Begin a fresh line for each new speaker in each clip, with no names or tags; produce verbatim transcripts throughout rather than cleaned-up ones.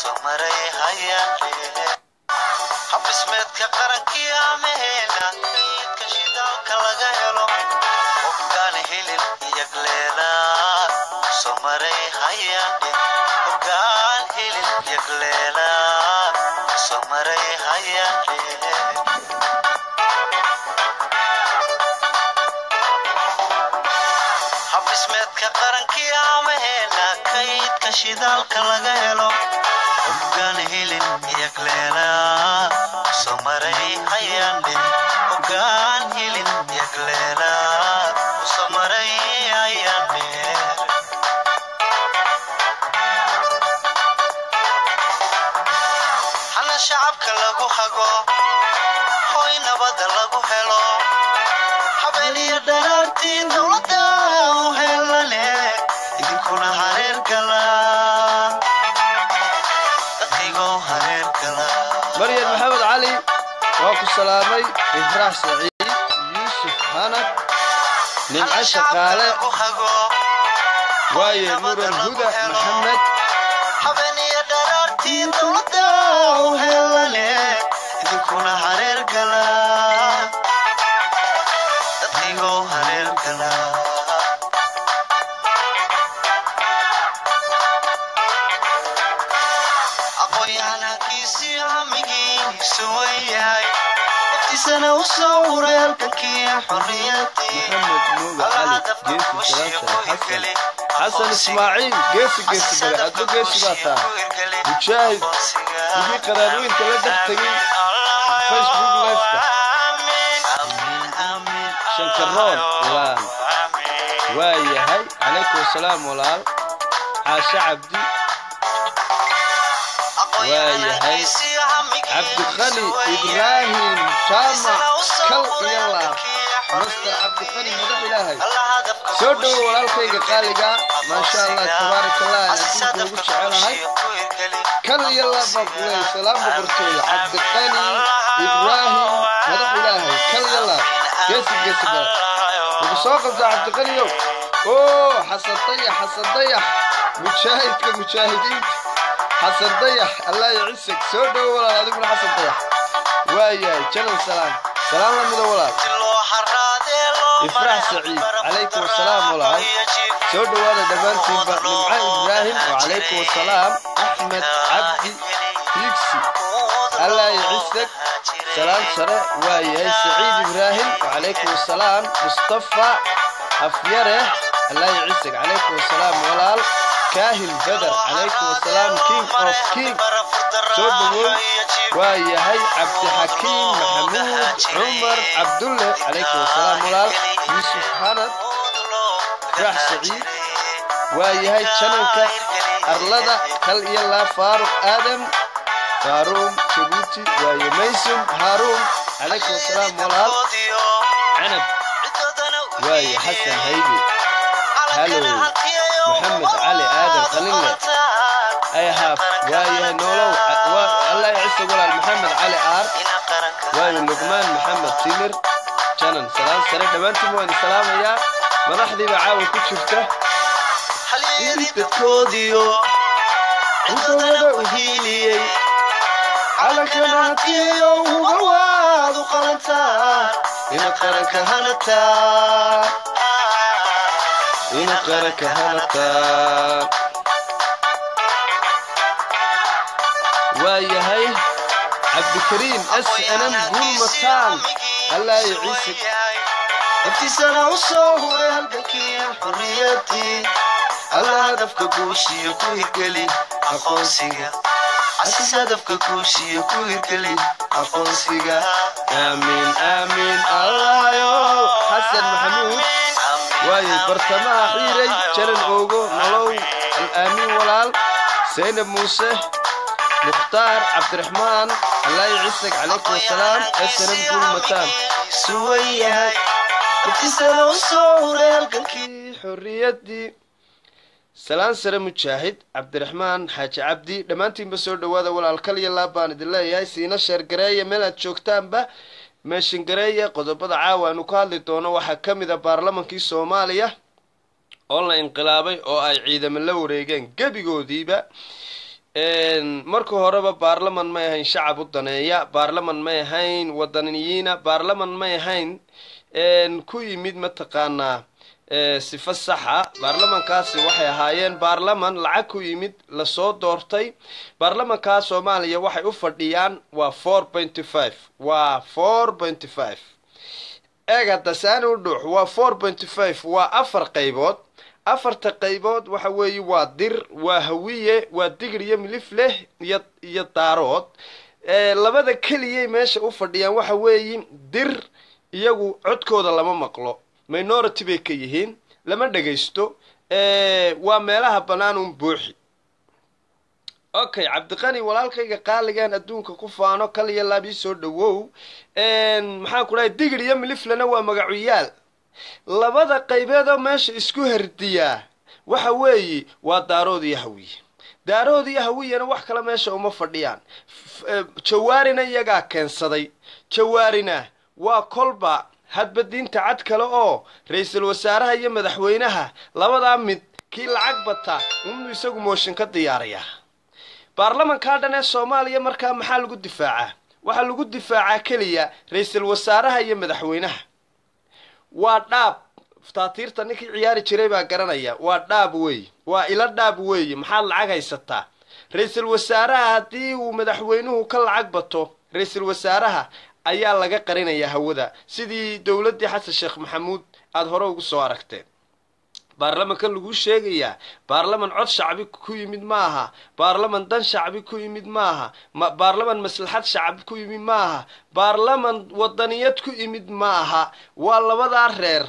samaray hayaan habismeedka qarankii ameena kaydka shidaalka laga helo hoggaan hilib yagleela samaray hayaan hoggaan hilib yagleela samaray hayaan habismeedka qarankii ameena kaydka shidaalka laga helo hoggaan hilib yagleela samaray hayaan hoggaan hilib yagleela samaray hayaan hana shacabka lagu hago hoy nabada lagu helo habeeniya dharaartii dowladda u helane idinkuna hareer gala dadkaygoo hareer gala
مريم محمد علي واكو سلامي إفراح سعيد يوسف هانك من عشقالة واي نور الهدى محمد
حبني يا درارتي دولدا وهلالي إذنكونا هرير قلا تدقيقو هرير قلا أقويانا كيسي عميقي سوياي وقتي سنة وصوري هالككي حرياتي
محمد نور علي جيسي ثلاثة حسن حسن إسماعيل جيسي جيسي بلي عدو جيسي باتا مشاهد يجي قرارين كلا دفتري فيسبوك لايفتا شنكرون ولال واي هاي عليكم السلام ولال عاشا عبدي واي هاي عبد الغني إبراهيم جامع كل يلا مستر عبد الغني مدح إلهي سودو ولالكيغا قاليغا ما شاء الله تبارك الله نتيجة وقت شعرهاي كل يلا بقولي سلام بقرتوي عبد الغني إبراهيم مدح إلهي كل يلا جيسي جيسي بقى وبسوق عبد الغني اوه حسن طيح حسن طيح مشاهد كمشاهدين حسن ضيح الله يعزك سودو ولا هذيك حسن ضيح وياي جنن سلام سلام لمن ولاد إفراح سعيد عليكم السلام ولا سودو ولا دبرتي من معاذ إبراهيم وعليكم السلام أحمد عبدي يكسي الله يعزك سلام سرع وياي سعيد إبراهيم وعليكم السلام مصطفى أفيره الله يعزك عليكم السلام ولا كاهل بدر عليكم السلام كينج اوف كينج سودو ويا هي عبد الحكيم محمود عمر عبد الله عليكم السلام ولال يوسف حنان راح سعيد ويا هي شنوكا أرلدا كل يلا فاروق آدم فاروق شبوتي ويا ميسون هارون عليكم السلام ولال عنب ويا حسن هيبي هلو محمد علي آدم قليلة أي هاف ويا نولو الله يعز ولا محمد علي آر ويا لقمان محمد تيمر جنن سلام سريع دمانتم وين السلام يا مرحبا بعاول كل شفته إنت تكوديو وصدر وهيلي على كناتيو وغواد وقرنتان إن قرنك هنتا إن قرنك هنتا ويا هاي عبد الكريم اس انا نقول مكان الله يعيشك ابتسامة وصور هالبكي حريتي الله هدفك كوشي كوي قلي أقوسيك عسيس هدفك كوشي كوي قلي أقوسيك آمين آمين الله يو حسن محمود واي برتما حيري جرن اوغو نلو الامين ولال زينب موسى مختار عبد الرحمن الله يعزك عليكم السلام السلام كل مكان سويا ابتسامة وصور القلكي حريتي سلام سلام مجاهد عبد الرحمن حاج عبدي دمانتين بسور دوادا ولا الكلية لابان دلله ياي سينا شرقرايا ميلاد شوكتان با ماشين قرايا قضبضا عاوة نقالي دونا وحا كميدا بارلمانكي سوماليا والله انقلابي او اي عيدا من لو ريغان قبيقو ديبا marka horeba baarlaman may ahayn shacab u daneeya baarlaman may ahayn wadaniyiina baarlaman may ahayn ku yimid mataqaanaa sifa saxa baarlamankaasi waxay ahaayeen baarlaman lacag ku yimid lasoo doortay baarlamankaa soomaaliya waxay u fadhiyaan waa four point five waa four point five eeg hadda saani u dhuux waa four point five waa afar qaybood afarta qaybood waxa weeye waa dir waa hawiye waa digir iyo milif leh iyo iyo daarood labada keliyay meesha u fadhiyaan waxa weeye dir iyagu codkooda lama maqlo minority bay ka yihiin lama dhagaysto waa meelaha bannaan un buuxi okay cabdiqani walaalkayga qaaligan adduunka ku faano kal iyo laab ii soo dhawow maxaan ku dhahay digir iyo miliflena waa magacuyaal labada qaybeedoo meesha isku herdiyaa waxa weeye waa daarood iyo hawiye daarood iyo hawiyena wax kale meesha uma fadhiyaan jawaarina iyagaa keensaday jawaarina waa kolba hadba diinta cad kale oo ra-iisul wasaaraha iyo madaxweynaha labadaa mid kii lacag bata inuu isagu mooshin ka diyaariyaa baarlamankaa dhan ee soomaaliya markaa maxaa lagu difaacaa waxaa lagu difaacaa keliya ra-iisul wasaaraha iyo madaxweynaha waa dhaab fataatiirta ninkii ciyaari jiray baa garanaya waa dhaab weeye waa ila dhaab weeye maxaad lacag haysataa ra-iisul wasaaraha haddii uu madaxweynuhu ka lacag bato ra-iisul wasaaraha ayaa laga qarinayaa hawada sidii dowladdii xasan sheekh maxamuud aada hore ugu soo aragteen baarlamanka lagu sheegayaa baarlaman cod shacbi ku yimid maaha baarlaman dan shacbi ku yimid maaha baarlaman maslaxad shacbi ku yimid maaha baarlaman wadaniyad ku yimid maaha waa labadaa reer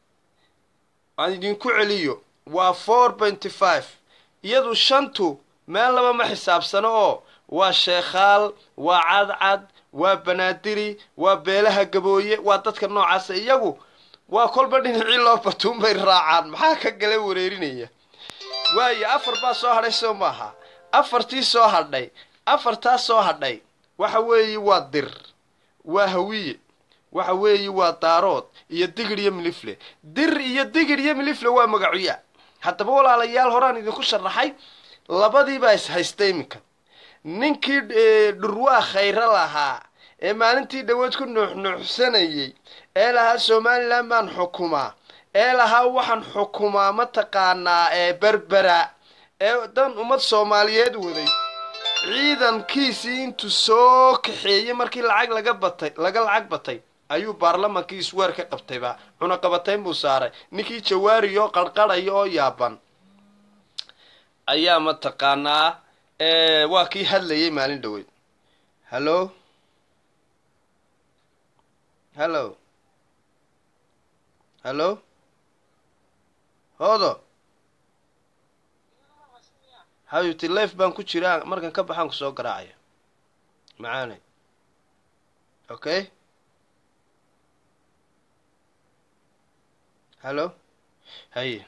aan idinku celiyo waa four point five iyadu shantu meel laba ma xisaabsano oo waa sheekhaal waa cadcad waa banaadiri waa beelaha gabooye waa dadka noocaasa iyagu waa kolba dhinacii loo batuun bay raacaan maxaa ka gala wareerinaya waayo afar baa soo hadhay soo maaha afartii soo hadhay afartaa soo hadhay waxa weeye waa dir waa hawiye waxa weeye waa daarood iyo digir iyo milifle dir iyo digir iyo milifle waa magacuya haddaba walaalayaal horaan idinku sharaxay labadii baa is haystay iminka ninkii dhurwaa khayra lahaa ee maalintii dhawood ku nuuxnuuxsanayay ee lahaa somalilan baan xukumaa ee lahaa waxaan xukumaa mataqaanaa ee berbera ee dan ummad soomaaliyeed waday ciidankiisii intuu soo kaxeeyey markii lacag laga batay laga lacag batay ayuu baarlamankii isweer ka qabtayba cunaqabatayn buu saaray ninkii jawaariyo qarqarhaya oo yaaban ayaa mataqaanaa waa kii hadlayay maalin dhaweyd hallo hallo hallo hoodo hayuti life baan ku jiraa markan ka baxaan ku soo garaacaya macaanay okay hallo haye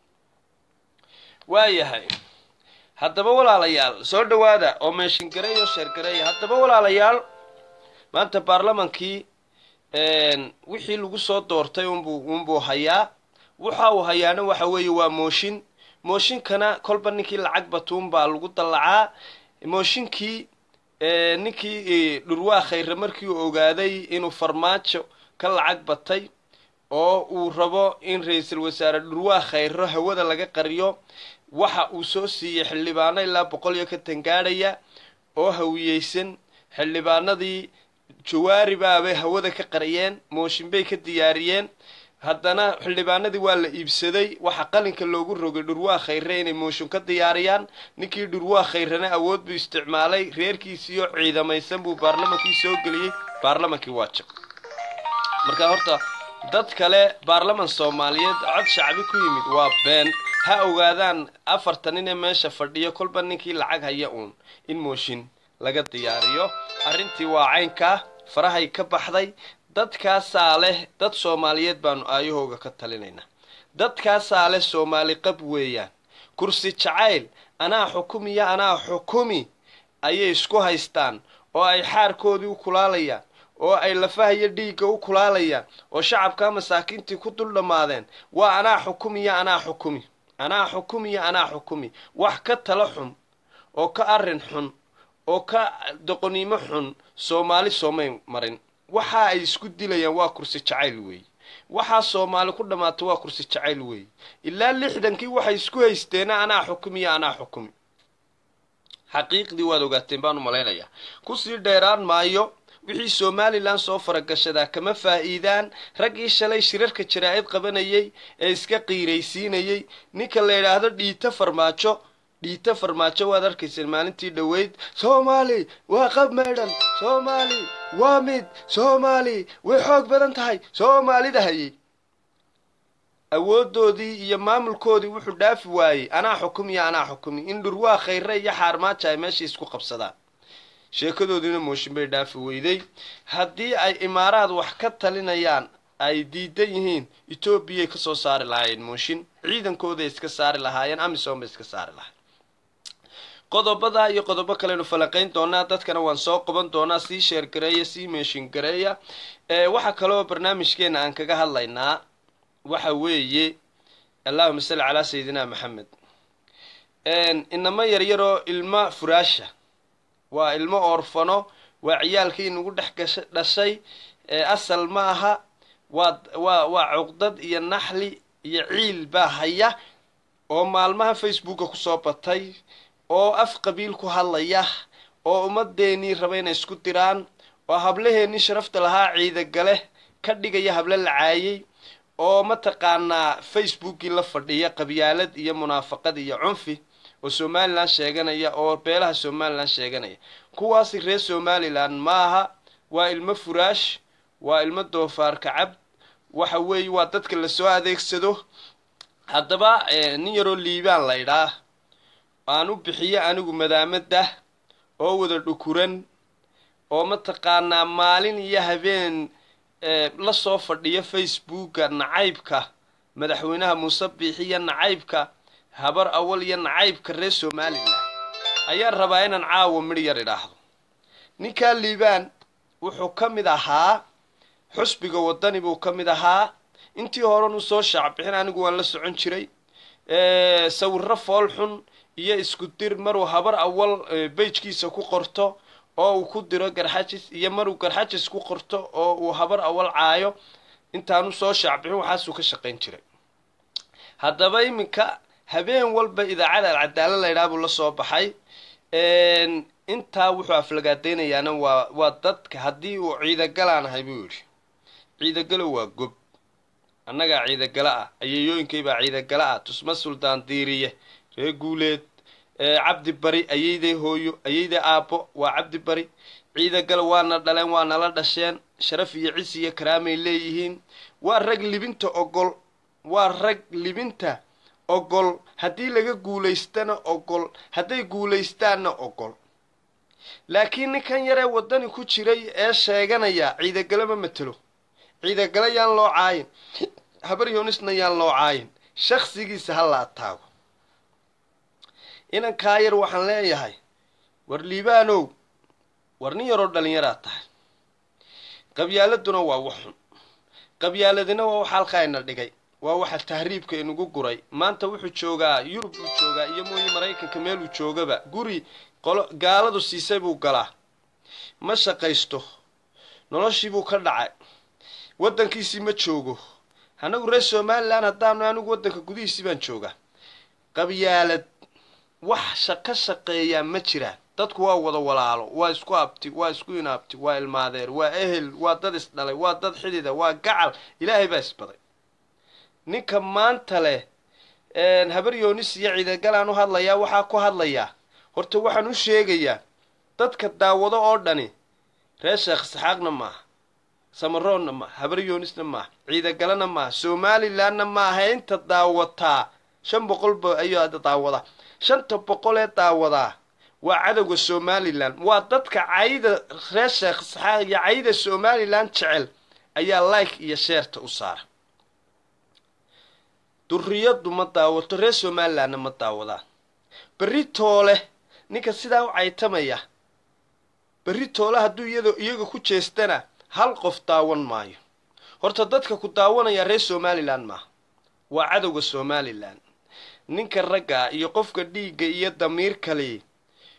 waayahay haddaba walaalayaal soo dhawaada oo meeshin garay oo sheer gareeya haddaba walaalayaal maanta baarlamankii wixii lagu soo doortay unbuu unbuu hayaa waxa uu hayaana waxa weeye waa mooshin mooshinkana kolba ninkii lacag batuun baa lagu dallacaa mooshinkii ninkii dhurwaa khayre markii uu ogaaday inuu farmaajo ka lacag batay oo uu rabo in ra-iisul wasaare dhurwaa khayro hawada laga qariyo waxa uu soo siiyey xildhibaano ilaa boqol iyo ka tangaadhaya oo hawiyeysan xildhibaanadii jawaari baabay hawada ka qariyeen mooshin bay ka diyaariyeen haddana xildhibaanadii waa la iibsaday waxa qalinka loogu rogay dhurwaa khayre inay mooshin ka diyaariyaan ninkii dhurwaa khayrena awood buu isticmaalay reerkiisiiyo ciidamaysan buu baarlamankii soo geliyey baarlamankii waa jab marka horta dad kale baarlaman soomaaliyeed cod shacbi ku yimid waa been ha ogaadaan afartan nin ee meesha fadhiyo kolba ninkii lacag haya uun in mooshin laga diyaariyo arrintii waa caynkaa farahay ka baxday dadkaasaa leh dad soomaaliyeed baanu aayahooga ka talinaynaa dadkaasaa leh soomaali qab weeyaan kursi jacayl anaa xukumiya anaa xukumi ayay isku haystaan oo ay xaarkoodii u kulaalayaan oo ay lafahayo dhiigga u kulaalayaan oo shacabkaa masaakiintii ku dul dhammaadeen waa anaa xukumiya anaa xukumi anaa xukumiya anaa xukumi wax ka tala xum oo ka arrin xun oo ka doqoniimo xun soomaali soomay marin waxa ay isku dilayaan waa kursi jacayl weey waxa soomaali ku dhamaato waa kursi jacayl weey ilaa lixdankii waxay isku haysteen anaa xukumiya anaa xukumi xaqiiqdii waad ogaateen baan u maleynayaa ku sii dheeraan maayo wixii Somaliland soo faragashada kama faa'iidaan ragii shalay shirarka jiraa'id qabanayay ee iska qiiraysiinayay ninka la yiraahdo dhiita farmaajo dhiita farmaajo waad arkaysan maalintii dhaweyd Soomaali waa qab meedan Soomaali waa mid Soomaali way xoog badan tahay Soomaalida hayay awoodoodii iyo maamulkoodii wuxuu dhaafi waayay anaa xukumiya anaa xukumi in dhurwaa khayre iyo xaarmaajo ay meesha isku qabsadaan sheekadoodina mooshin bay dhaafi weyday haddii ay imaaraad wax ka talinayaan ay diidan yihiin Ethiopia ka soo saari lahaayeen mooshin ciidankooda iska saari lahaayeen amisom iska saari lahaayeen qodobada iyo qodobo kale oo falaqayn doona dadkana waan soo qaban doonaa si share gareeya si mooshin gareeya ee waxa kale oo barnaamijkeena aan kaga hadlaynaa waxa weeye Allahumma salli ala sayidina Muhammad een inama yar yaro ilma furaasha waa ilmo orfano waa ciyaalkii inagu dhex dhashay ee asal ma aha waa waa waa cuqdad iyo naxli iyo ciil baa haya oo maalmaha Facebook ku soo batay oo af qabiil ku hadlaya oo umadeeni raba inay isku diraan oo hablaheeni sharafta lahaa ciida gale ka dhigaya habla lacaayay oo ma taqaanaa Facebook la fadhiya qabyaalad iyo munaafaqad iyo cunfi oo Somaliland sheeganaya oo beelaha Somaliland sheeganaya kuwaasi reer Somaliland maaha waa ilmo furaash waa ilmo doofaar kacab waxa weey waa dadka la soo adeegsado hadaba nin yaro liibaan la idhaa aanu bixiyo anigu madaamada oo wada dhukuran oo ma taqaanaa maalin iyo habeen la soo fadhiyo Facebook nacaybka madaxweynaha Muuse Biixi nacaybka habar awal iyo nacaybka reer Somaliland ayaa rabaa inaan caawo mid yar idhaahdo ninka liibaan wuxuu kamid ahaa xusbiga wadani buu kamid ahaa intii hore uu soo shacbixin anigu waan la socon jiray ee sawirro fool xun iyo isku dir maruu habar awal page-kiisa ku qorto oo uu ku diro garxajis iyo maruu garxajis ku qorto oo uu habar awal caayo intaanu soo shacbixin waxaas uu ka shaqeyn jiray hadaba iminka habeen walba idaacada cadaalad la yiraahdo la soo baxay een inta wuxuu aflagaadeynayaan waa waa dadka hadii uu ciida galaanahay buu yiri ciida galo waa gob annaga ciida gala ah ayayooyinkay baa ciida gala ah tusma suldaan diiriye ree guuleed ee cabdi bari ayayday hooyo ayayday aabo waa cabdi bari ciida gala waana dhaleen waana la dhasheen sharaf iyo ciis iyo karaamay leeyihiin waa rag libinta ogol waa rag libinta ogol hadii laga guuleystana ogol haday guuleystaana ogol laakiin kan yare wadani ku jiray ee sheeganaya ciida gala ma matalo ciida gala yaan loo caayin habar yoonisna yaan loo caayin shakhsigiisa hal la taago inan ka yar waxaan leeyahay war liibaanow war nin yaro dhalinyaro tahay qabyaaladuna waa waxun qabyaaladina waa waxa halkaayna dhigay waa waxa tahriibka inagu guray maanta wuxuu joogaa Yurub uu joogaa iyo mooyi Mareykanka meel uu joogaba guri qolo gaaladu siisay buu galaa ma shaqaysto noloshii buu ka dhacay wadankiisi ma joogo anagu reer Somaliland hadaan anigu wadanka gudihiisa baan joogaa qabyaalad wax shaqo shaqeeya ma jiraan dadku waa wada walaalo waa isku abti waa isku inaabti waa ilmaadeer waa ehel waa dad isdhalay waa dad xidida waa gacal ilaahay baa isbaday ninka maanta leh een habar yoonis iyo ciida galaan u hadlaya waxa ku hadlaya horta waxaan u sheegayaa dadka daawado oo dhani reer Sheekh Saxaaqna ma Samaroonna ma habar yoonisna ma ciida galana ma Somalilandna ma inta daawata shan boqol ba ayaa daawada shanta boqol ee daawada waa cadawga Somaliland waa dadka caayida reer Sheekh Saxaaq iyo caayida Somaliland jecel ayaa like iyo share ta u saar durriyadu ma daawato reer Somaliland ma daawada beritoole ninka sidaa u caytamaya beritoole haduu iyadoo iyaga ku jeestana hal qof daawan maayo horta dadka ku daawanaya reer Somaliland ma waa cadawga Somaliland ninka ragga iyo qofka dhiiga iyo damiir kale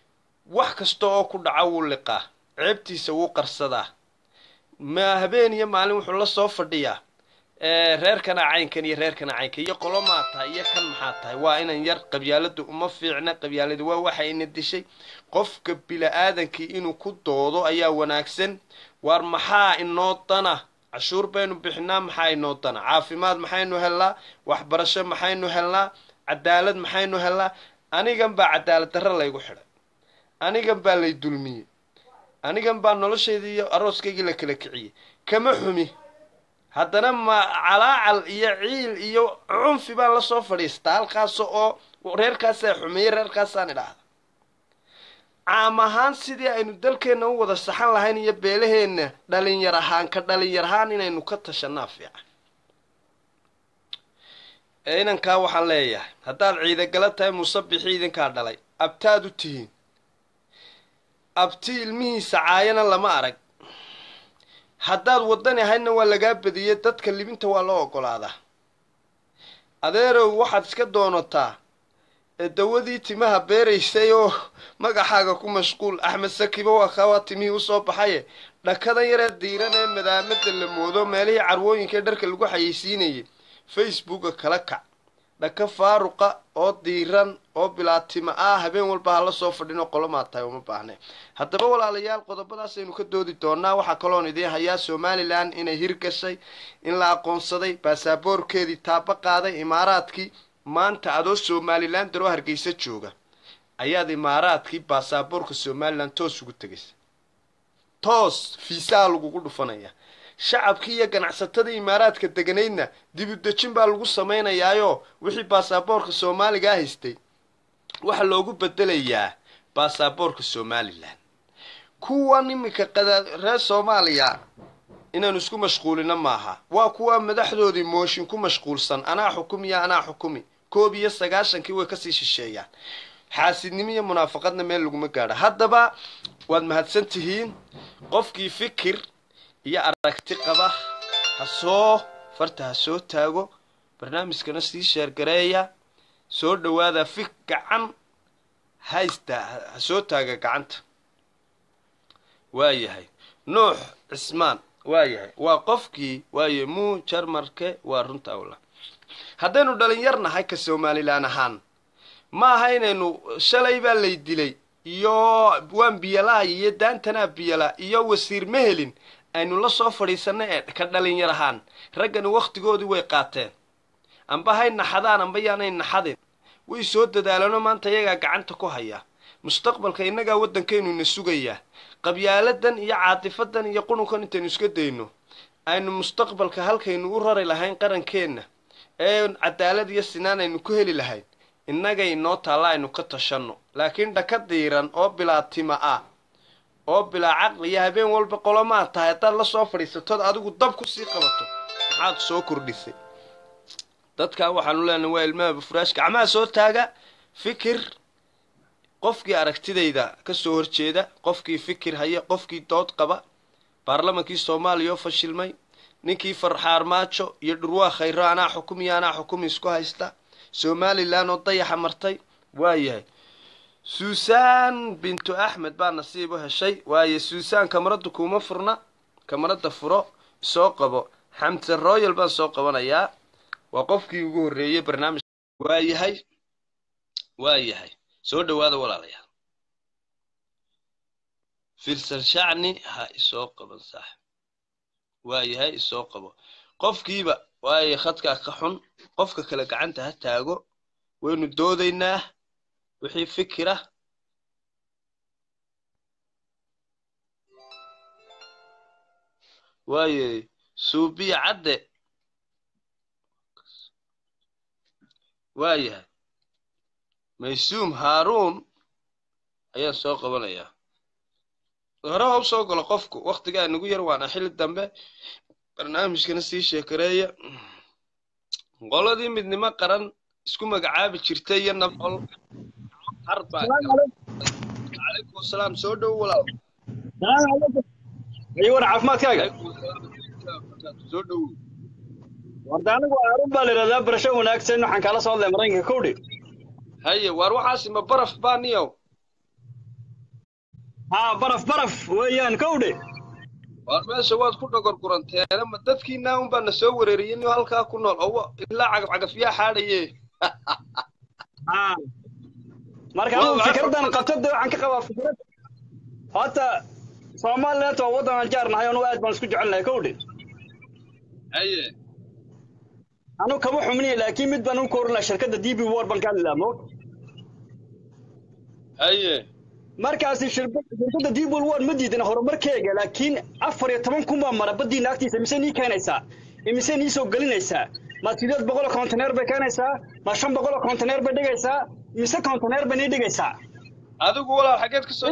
wax kasta oo ku dhaca wuu liqaa ceebtiisa wuu qarsadaa ma habeen iyo maalin wuxuu la soo fadhiyaa reerkana caynkan iyo reerkana caynkan iyo qolo maa tahay iyo kan maxaa tahay waa inan yar qabyaaladu uma fiicna qabyaaladu waa waxa ina dishay qofka bila-aadankii inuu ku doodo ayaa wanaagsan waar maxaa inoo dana cashuur baynu bixinaa maxaa inoo dana caafimaad maxaynu helnaa waxbarasho maxaynu helnaa cadaalad maxaynu helnaa anigan baa cadaalad darro laygu xidhay anigan baa lay dulmiyey anigan baa noloshaydii iyo arooskaygii la kala kiciyey kama xumi haddana ma calaacal iyo ciil iyo cunfi baan la soo fadhiistaa halkaas oo reerkaasaa xumeeyey reerkaasaan idhaahda caam ahaan sidii aynu dalkeenna u wada saxan lahayn iyo beelaheenna dhalinyar ahaan ka dhalinyar ahaan inaynu ka tashanaa fiican inankaa waxaan leeyahay haddaad ciidagala tahay musabixi idinkaa dhalay abtaad u tihiin abti ilmihiisa caayana lama arag haddaad waddan ahaydna waa lagaa badiyey dadka libinta waa loo oggolaadaa adeerow waxaad iska doonataa ee dawadii timaha beeraysay oo magaxaaga ku mashquul axmed sakibo waa kawa timihii usoo baxaye dhakadan yaree diiran ee madaamada la moodo meelihii carwooyinka ee dharka lagu xayeysiinayay facebooka kala kac dhaka faaruqa oo diiran oo bilaatima ah habeen walba hala soo fadhino qolomaa tahay uma baahne haddaba walaalayaal qodobadaasaynu ka doodi doonaa waxaa kaloon idiin hayaa somalilan inay hirgashay in la aqoonsaday baasaboorkeedii taaba qaaday imaaraadkii maanta adoo somalilan daroo hargeysa jooga ayaad imaaraadkii baasaboorka somalilan toos ugu tegaysa toos fiisaa lagugu dhufanaya shacabkii iyo ganacsatadii imaaraadka deganaydna dib u dejin baa lagu samaynayaayoo wixii baasaboorka soomaaligaa haystay waxaa loogu bedelayaa baasaboorka somalilan kuwan iminka reer soomaaliya inaanu isku mashquulino maaha waa kuwa madaxdoodii mooshin ku mashquulsan anaa xukumiya anaa xukumi koob iyo sagaashankii way kasii shisheeyaan xaasidnimo iyo munaafaqadna meel laguma gaadha haddaba waad mahadsan tihiin qofkii fikir iyo aragti qaba ha soo farta ha soo taago barnaamijkana sii sheergareeya soo dhawaada fik gacan haysta ha soo taaga gacanta waayahay nuux cismaan waayahay waa qofkii waaye muu jarmarke waa runta awla haddaynu dhalinyarnahay ka somalilan ahaan ma aha inaynu shalay baa lay dilay iyo waan biyalaha iyo daantanaa biyala iyo wasiir ma helin aynu la soo fadhiisanay ee ka dhalinyar ahaan raggani wakhtigoodii way qaateen amba hay naxadaan amba yaanay naxadin way soo dadaalano maanta iyagaa gacanta ku haya mustaqbalka innagaa waddankeenuna sugayaa qabyaaladan iyo caatifadan iyo qununkan intaynu iska dayno aynu mustaqbalka halkaynu u rari lahayn qarankeenna ee cadaalad iyo sinaan aynu ku heli lahayn innagay inoo taalla aynu ka tashanno laakiin dhaka diiran oo bilaa tima ah oo bilaa caqli iyo habeen walba qolomaa tahay haddaad la soo fadhiisatood adigu dab ku sii qabato maxaad soo kordhisay dadkaa waxaanu leenahay waa ilmaha bufuraash gacmaha soo taaga fikir qofkii aragtidayda ka soo horjeeda qofkii fikir haya qofkii dood qaba baarlamankii soomaaliya oo fashilmay ninkii farxaarmaajo iyo dhurwaa khayro anaa xukumiya anaa xukumi isku haysta somalilan oo dayaxa martay waayahay suusan bintu axmed baa nasiib u heshay waaye suusan kamarada kuma furna kamarada furo soo qabo xamse royal baan soo qabanayaa waa qofkii ugu horreeyay barnaamij waayahay waayahay soo dhawaada walaalayaal filsan shacni ha isoo qaban sax waayahay isoo qabo qofkiiba waaye khadkaa ka xun qofka kale gacanta ha taago waynu doodaynaa wixii fikira waaye suubiya cadde waayahay maysuum haaruun ayaan soo qabanayaa hore ha u soo galo qofku wakhtigaa nagu yar waana xilli dambe barnaamijkana sii sheekareeya qoladii midnimo qaran isku magacaabi jirtay iyo nabol harba calaykum asalaam soo dhow walaal
ayo war caafimaadkaaga
soo dhow
warda anigu aarun baa la yidhahdaa barasho wanaagsan waxaan kala soo hadlay maraykanka kowdhi
haye waar waxaasi ma baraf baa niyow
ها برف برف ويان كودي
war meesha waad ku dhogor kuranteen ma dadkiina un baa na soo wareeriyay inuu halka ku nool oo ilaa cagaf cagafya xaadhaye
ها marka uu fikradan qabtay waxaan ka qabaa fikrad hata Soomaaliland waa wadan jaarnahay oo aad baan isku jecelnahay kowdii
aye
anu kama xumni laakiin mid baan u koornaa shirkadda D B World Bank laamo
aye
markaas shirkadda D B World ma diidana horumarkeega laakiin afar iyo toban kun baa mara badii naagtiisa mise nii keenaysaa imise nii soo galinaysaa ma sideed boqol container bay keenaysaa ma shan boqol container bay dhigaysaa mise container bay dhigaysaa
adigu walaal xageed ka soo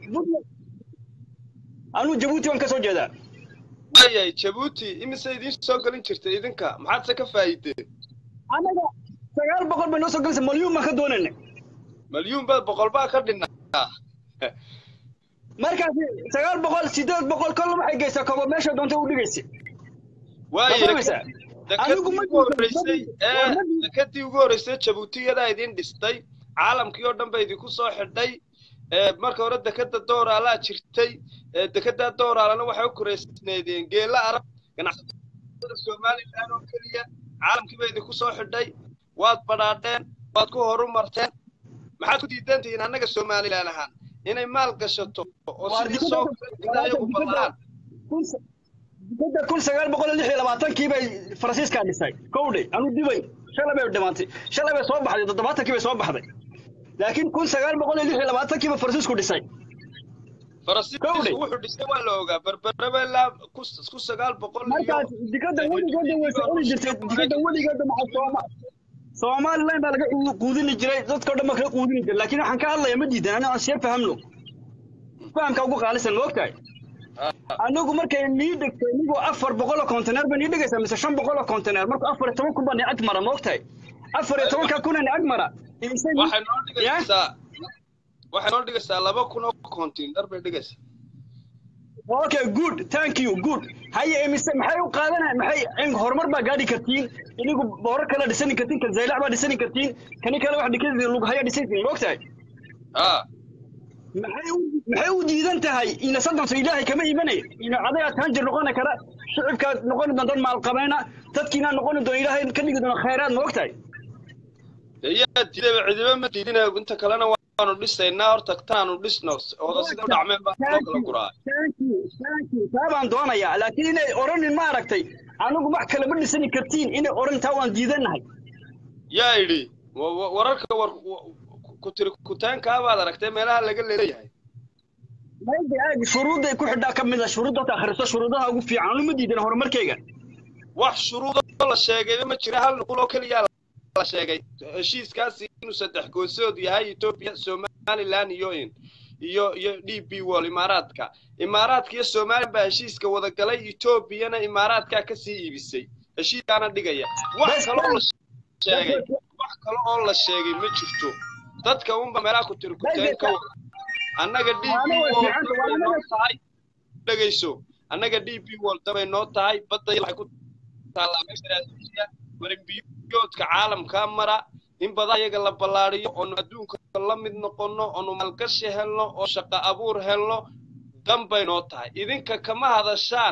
anu Djibouti waan ka soo jeedaa
ayay Djibouti imise idin soo galin jirtay idinka maxaad se ka faa'iideen
anaga sagaal boqol bay noo soo galaysaa maliyuun ma ka doonanay
maliyuun baa boqol baa ka dhinaa
markaas sagaal boqol sideed boqol kol waxay geysaa koob meesha doonta u dhigaysay
waayay anigu ma horeysay ee dekadii ugu horeysay Djibouti yada idin dhistay caalamkii oo dhan bay idin ku soo xidhay ee marka hore dekada Dooraala jirtay ee dekada Dooraalana waxay u koreysneedeen geela arab ganacsatada Soomaaliland oo kaliya caalamkii bay idin ku soo xidhay waad badhaadheen waad ku horumarteen maxaad ku diidantiin annaga Soomaaliland ahaan inay maal gashato oo sidii soo ayagu balaan dekada
kun sagaal boqol lix iyo labaatan kii bay Faransiiska dhisay kowdii anu dibay shalay bay dhamaatay shalay bay soo baxday toddobaatan kii bay soo baxday laakiin kun sagaal boqol lix iyo labaatan kii bay Faransiisku dhisay
Faransiisku wuxuu dhisay waa la ogaa barbaraba la ku sagaal boqol iyo
dekada wadigeeda way soo jirtay dekada wadigeeda ma Soomaa Soomaaliland baa laga quudin jiray dadka dhan ma kala quudin jiray laakiin waxaan ka hadlayaa ma diidan ana aan sheer fahamno fahamka ugu qaalisan moogtahay anagu markay nii dhigtay nigu afar boqol container baan nii dhigaysaa mise shan boqol container marka afar iyo toban kun baan ag mara moogtahay afar iyo toban ka kun aan ag mara
waxay noo dhigaysaa waxay noo dhigaysaa laba kun oo container bay dhigaysaa
okay good thank you good haye mise maxay u qaadanay maxay in horumar baa gaadhi kartiin inigu boor kala dhisan kartiin kan zaylac baa dhisan kartiin kan kale wax dhikada lug haya dhisan kartiin moogtahay
ah
maxay maxay u diidan tahay in saddex ilaahay kama iimanay in cadayad tan jir noqon kara shicibka noqon doon maal qabeena dadkiina noqon doon ilaahay ka dhigi doon khayraad moogtahay
yaa diiday cidiba ma diidina inta kalena waanu dhisaynaa horta taanu dhisno oo sida u dhacmeen baa loo kala guraa
taabaan doonayaa laakiin inay oranin ma aragtay anigu wax kale ma dhisan kartiin inay oran taa waan diidanahay
yaa idhi wararka war ku tiri ku taanka baad aragtay meelaha laga leeyahay
maybe aag shuruuday ku xidhaa kamid ah shuruuda ta akhriso shuruudaha ugu fiican ma diidan horumarkayga
wax shuruudo la sheegay ma jira hal nuqul oo kaliya la sheegay heshiiskaasi inuu saddex goosood yahay Ethiopia Somaliland iyo in iyo iyo D B World Imaaraadka Imaaraadka iyo Somaliland baa heshiiska wada galay Ethiopia-na Imaaraadka ka sii iibisay heshiiskaana dhigaya wax kale oo la sheegay wax kale oo la sheegay ma jirto dadka uunba meelaha ku tiri ku taanka annaga D B World tahay dhageyso annaga D B World tabay noo tahay badda waxay ku taalaa meesha wareegbiyoodka caalamka mara in badan ayaga la balaariyo oo adduunka la mid noqono oo maalgashi helno oo shaqo abuur helno dambay noo tahay idinka kama hadashaan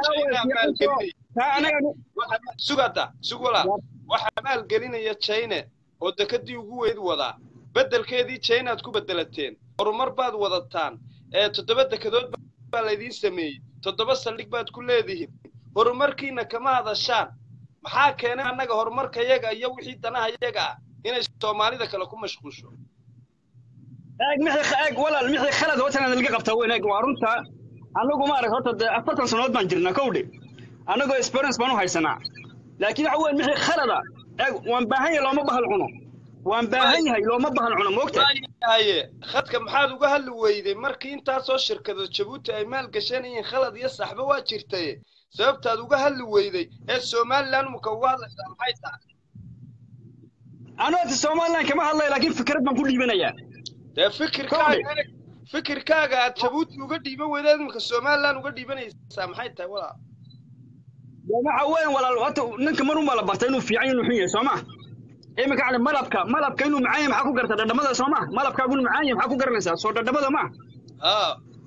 sugada sugula waxa maal gelinaya China oo dekadii ugu weyd wada bedelkeedii China aad ku bedelateen horumar baad wadataan ee toddoba dekadood baa la idin sameeyay toddoba saldhig baad ku leedihiin horumarkiina kama hadashaan maxaa keenay annaga horumarka iyaga iyo wixii danaha iyaga inay Soomaalida kale ku mashquusho
aag mixi aag walaal mixi khalad watan laga qabtaa weyn aag waarunta anagu ma arag horta afartan sanadood baan jirnaa kowdhi anagu experience baan u haysanaa laakiin waxa weyn mixi khalada aag waan baahan yahay looma bahal cuno waan baahan yahay looma bahal cuno moogtahay
haye khadka maxaad uga hadli weyday markii intaas soo shirkado Djibouti ay maal gasheen in khalad iyo saxba waa jirtay sababtaad uga hadli weyday ee Somaliland muka uga hadlaysaa maxay tahay
أنا في الصومال كما الله لكن فكرت ما كل يبنيا.
ده فكر كاغا فكر كاغا تبوت وقد يبان وذا من الصومال لا وقد يبان سامحيته ولا.
جماعة وين ولا الوقت نك مرو ما لبستينه في عين وحية سامع. إيه مك على ملابك ملابك إنه معايا محكو قرت ده ماذا سامع ملابك أقول معايا محكو قرنسا صور ده ماذا ما.
آه.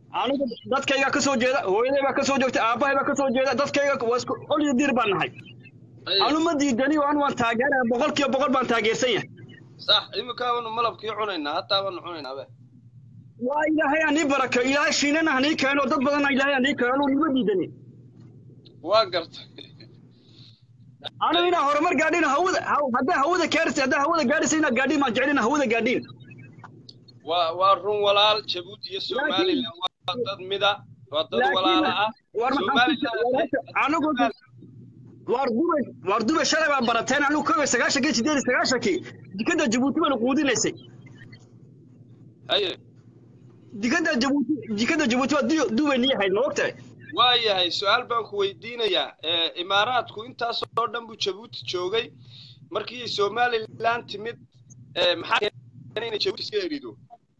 anigu dadkayga ka soo jeeda hooyaday baa ka soo joogtay aabahay baa ka soo jeeda dadkayga waa isku oliyo dir baan nahay anu ma diidani waan waan taageeraa boqolkiiba boqol baan taageersan yahay
صح imika aanu malabkii cunayna hatta aanu cunayna abe
waa ilaahay aan baraka ilaahay shiinana aan keeno dad badan ilaahay aan keeno ma diidani
waa gartay
anu ina horumar gaadhin hawada hadda hawada kaarsi hadda hawada gaadhis ina gaadhin ma jecelina hawada gaadhin
waa waa run walaal Djibouti iyo Soomaaliland waa dad mida waa dad walaala ah Soomaaliland
anigu war dubay war dubay shalay baan barateen anigu kow iyo sagaashan iyo siddeed iyo sagaashan dikada Djibouti baan quudinaysay
aye
dikada Djibouti dikada Djibouti waa dubay niyahay noogtay
waa yahay su'aal baan ku weydiinayaa ee imaaraadku intaas oo dhan buu Djibouti joogay markii Soomaaliland timid ee maxaa keenay Djibouti iska erido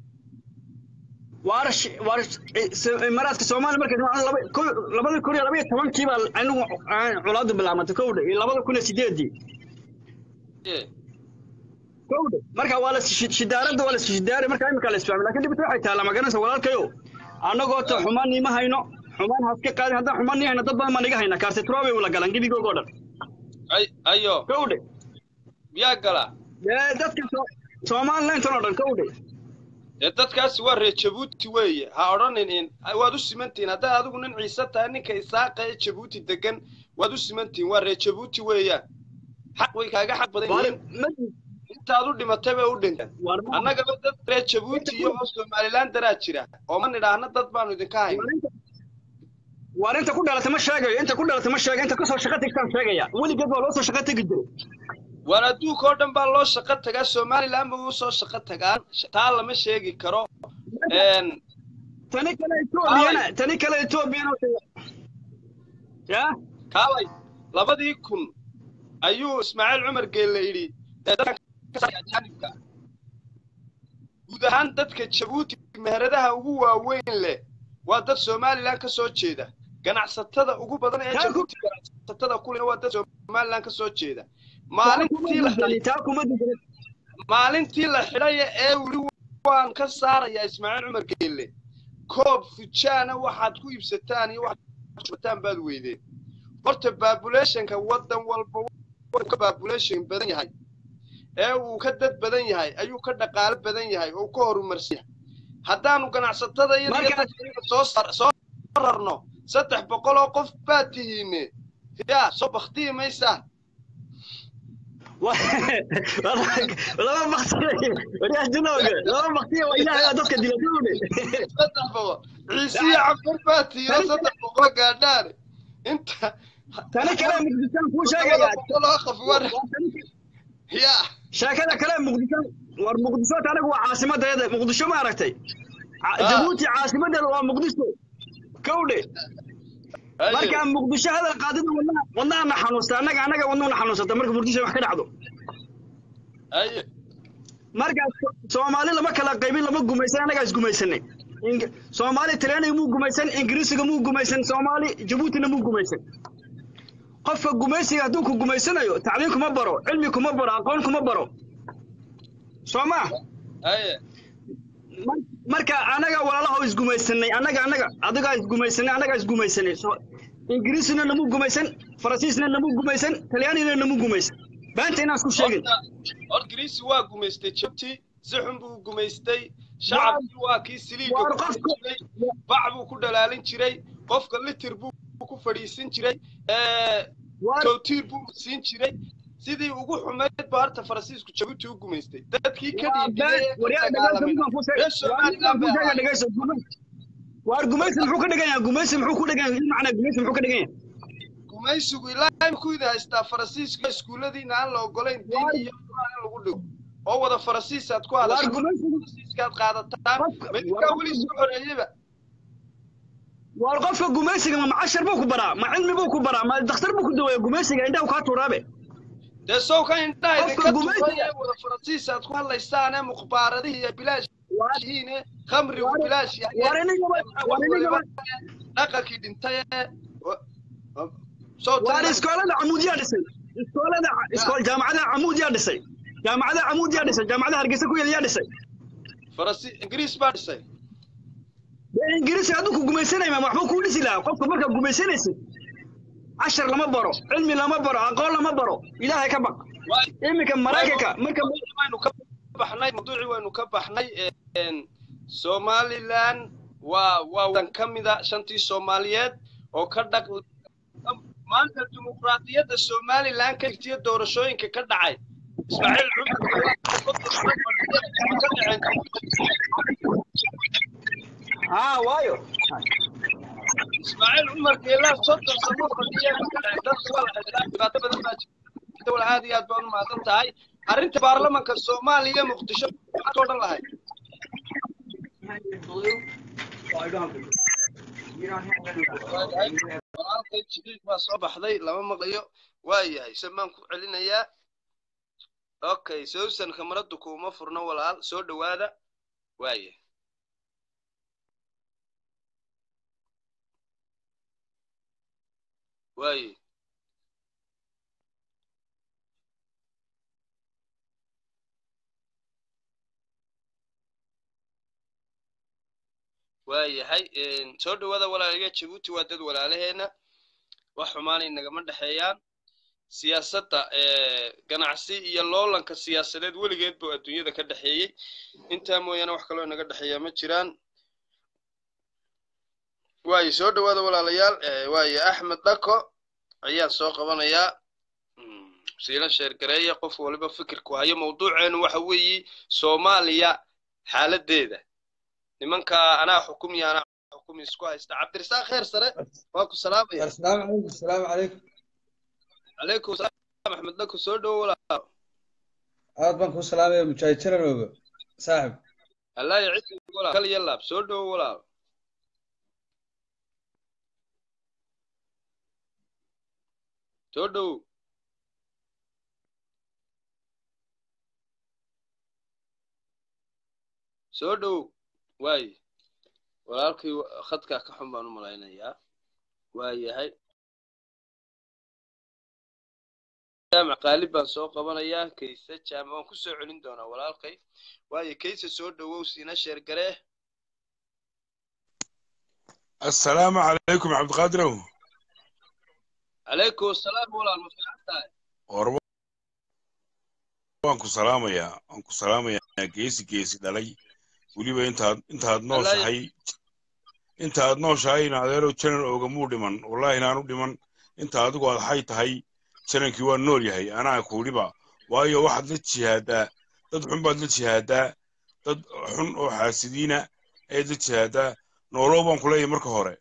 warsh warsh imaaraadka Soomaaliya markay labada kun iyo laba iyo toban kiiba anigu culaadu bilaabantay kowda iyo labada kun iyo siddeed
ee
kowda marka waa la shidaarada waa la shidaaray marka imika la isfahamay laakiin dibta waxay taala magaranaysa walaalkayo anagoo ta xumaan ima hayno xumaan haska qaadin hadda xumaan hayno dad badan ma niga hayna kaarsi troobe wala galan gibigoogo dhan
ay ayo
kowda
biya gala
ee dadka Soomaaliland oo dhan kowda
ee dadkaas waa reer Djibouti weeye ha oranin in waad u simantiin hadda adigu nin ciise tahay ninka isaaqay Djibouti degan waad u simantiin waa reer Djibouti weeye xaq way kaaga xaq badan yihiin intaad u dhimatay bay u dhinteen annaga dad reer Djibouti iyo Soomaaliland daraa jira oo man idhaahna dad baanu idinka hayn
war inta ku dhalatay ma sheegayo inta ku dhalatay ma sheegayo inta ka soo shaqo tagtaan sheegaya weligeed waa loo soo shaqo tagi jiray
war adduunka oo dhan baa loo shaqo tagaa Soomaaliland buu soo shaqo tagaan taa lama sheegi karo een
tani kale Ethiopia tani kale Ethiopia ya
kaalay labadii kun ayuu Ismaaciil Cumar Geelle yiri dadka guud ahaan dadka Djibouti meheradaha ugu waaweyn leh waa dad Soomaaliland ka soo jeeda ganacsatada ugu badan ee Djibouti ganacsatada kulina waa dad Soomaaliland ka soo jeeda maalintii la maalintii la xidhay ee wali waan ka saaraya Ismaaciil Cumar Geelle koob fujaana waxaad ku iibsataan iyo waxaad shubtaan baad weydeen horta population-ka wadan walba ka population badan yahay ee uu ka dad badan yahay ayuu ka dhaqaale badan yahay oo ka horumarsan haddaanu ganacsatada iyo dadka soo soo rarno saddex boqol oo qof baad tihiin yaa soo bakhtii maysa
laba maqsad wariyaha jinooga laba maqsad waa ilaahay dadka diladooda
saddex boqol ciisi cabbar baati iyo saddex boqol gaadhaan inta
tani kale muqdisho ku sheegaya
loo khafwar ya
sheekada kale muqdisho war muqdisho anagu waa caasimadeeda muqdisho ma aragtay Djibouti caasimadeeda waa muqdisho kowde marka muqdisho hada qaadida wadna wadna xanuusta anaga anaga wadna xanuusata marka muqdisho wax ka dhacdo
ay
marka Soomaali lama kala qaybin lama gumaysan anaga is gumaysanay Soomaali Talyaaniga mu gumaysan Ingiriisiga mu gumaysan Soomaali Djibouti na mu gumaysan qofka gumaysiga haduu ku gumaysanayo tacliin kuma baro cilmi kuma baro aqoon kuma baro Soomaa
ay
marka anaga walaalaha is gumaysanay anaga anaga adiga is gumaysanay anaga is gumaysanay Ingiriisina namu gumaysan Faransiisna namu gumaysan Talyaanina namu gumaysan baanta inaan isku sheegin
or Ingiriisi waa gumaystay Djibouti si xun buu gumaystay shacabku waa kii siliiga bacbu ku dhalaalin jiray qofka litir buu ku fadhiisin jiray ee tootir buu siin jiray sidii ugu xumeed baarta Faransiisku Djibouti u gumaystay dadkii ka dhiibay
war gumaysi muxuu ka dhigayaa gumaysi muxuu ku dhigayaa macna gumaysi muxuu ka dhigayaa
gumaysigu ilaa ku idaastaa Faransiiska iskuuladiina aan la ogolayn diin iyo quraan lagu dhigo oo wada Faransiis aad ku hadasho Faransiiska aad qaadataan midka wali isku xoreeyaba war
qofka gumaysiga ma macashar buu ku baraa ma cilmi buu ku baraa ma dhakhtar buu ku daweeyaa gumaysiga inta uu ka turaabe
desoo ka inta idinka tuuraya wada Faransiis aad ku hadlaystaan ee muqbaaradihi iyo bilaash waashine khamri iyo bilaash wariniga dhaqankii dhintay soo
war iskoolada amuudiya dhisay iskoolada iskool jaamacada amuudiya dhisay jaamacada amuudiya dhisay jaamacada Hargeysa ku yeelaya dhisay
Faransi Ingiriis baa dhisay
ingiriisi hadduu ku gumaysanaya ma waxba kuu dhisi lahaa qofka markaa gumaysanaysid cashar lama baro cilmi lama baro aqoon lama baro ilaahay ka baq iminka maraykanka marka
waynu ka baxnay mawduuci waynu ka baxnay Somaliland waa waa wadan kamida shantii Soomaaliyeed oo ka dhaq maanta dimuqraadiyadda Somaliland ka jirtay doorashooyinka ka dhacay Ismaaciil
ها وايو
إسماعيل عمر كيلا صدر صدر فدية دس ولا حدات بدل ما دول عادي أدون ما تنتهي أرنت بارلمان كالصومالية مقتشف أكون الله هاي صباح ذي لما مغيو واي هاي سمانكم علينا يا أوكي سوسن خمرتكم مفرنا ولا سود وهذا واي واي واي هاي سود وهذا ولا لقيت جيبوتي ودد ولا علينا وحمان إنك من دحيان سياسة جناعسي يلولن كسياسات ولقيت بو الدنيا ذا كدحيي أنت مو أنا وحكلو إنك دحيا متشران واي سود وهذا ولا ليال واي أحمد دكو عيال سوق بنايا سينا شركرية قف ولا بفكر كوهاي موضوع إنه وحوي سوماليا حالة ديدة لمنك أنا حكومي أنا حكومي سكوا استعبد رسالة خير سرة واكو سلام يا
السلام عليكم السلام عليكم
عليكم السلام أحمد دكو سود ولا
أهلاً السلام يا مشاهير صاحب
الله يعيش ولا كل يلا بسود ولا سودو سودو واي ولكن خدك كحم بانو ملاينيا واي هاي جامع قالبا سو قبنيا كيسه جامع ku soo celin doona walaalkay waayo kaysa soo dhawow siina sheer garee
السلام عليكم عبد القادر
عليكم السلام ولا المفتاح
أربعة وانكو سلام يا انكو سلام يا كيسي كيسي دلي وليبا انت انت هاد نوش هاي انت هاد نوش هاي ناديرو تشنن اوغا مو ديمان والله نانو ديمان انت هادو هاد حي تهي تشنن كي وان نول يهي انا كوليبا وايو واحد لتشهادا dad xun baad la jihaadaa dad xun oo xaasidiina ay la jihaadaa nooloo baan ku leeyahay marka hore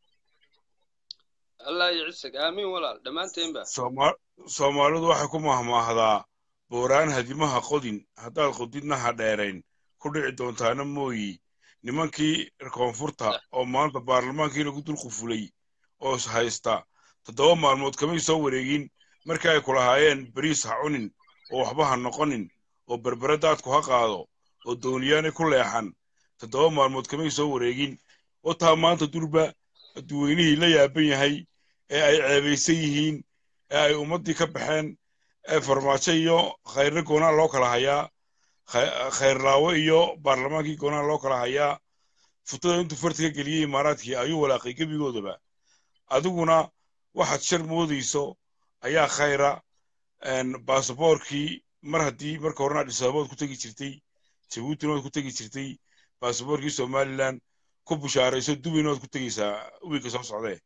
الله يعزك آمين ولا دمانتين با
Soomaalidu waxay ku mahmaahdaa booraan hadimaha qodin haddaad qodidna ha dheerayn ku dhici doontaana mooyi nimankii koonfurta oo maanta baarlamaankiina ku dul qufulay oo haysta toddoba maalmood kamay soo wareegin markii ay ku lahaayeen bariis ha cunin oo waxba ha noqonin oo berberadaadku ha qaado oo dooniyaanay ku leexan toddoba maalmood kamay soo wareegin oo taa maanta durba dadweynihii la yaaban yahay ee ay ceebaysan yihiin ee ay ummadii ka baxeen ee farmaajo iyo khayrna goonaa loo kala hayaa khayrlaawo iyo baarlamaankii goonaa loo kala hayaa futada intuu fartiga geliyey imaaraadkii ayuu walaaqay gebigoodaba adiguna waxaad shar moodayso ayaa khayra baasaboorkii mar haddii marka horena adhisaabood ku tegi jirtay jabuutina waad ku tegi jirtay baasaboorkii somaliland ku bushaarayso dubina waad ku tegaysaa wiilka soo socdee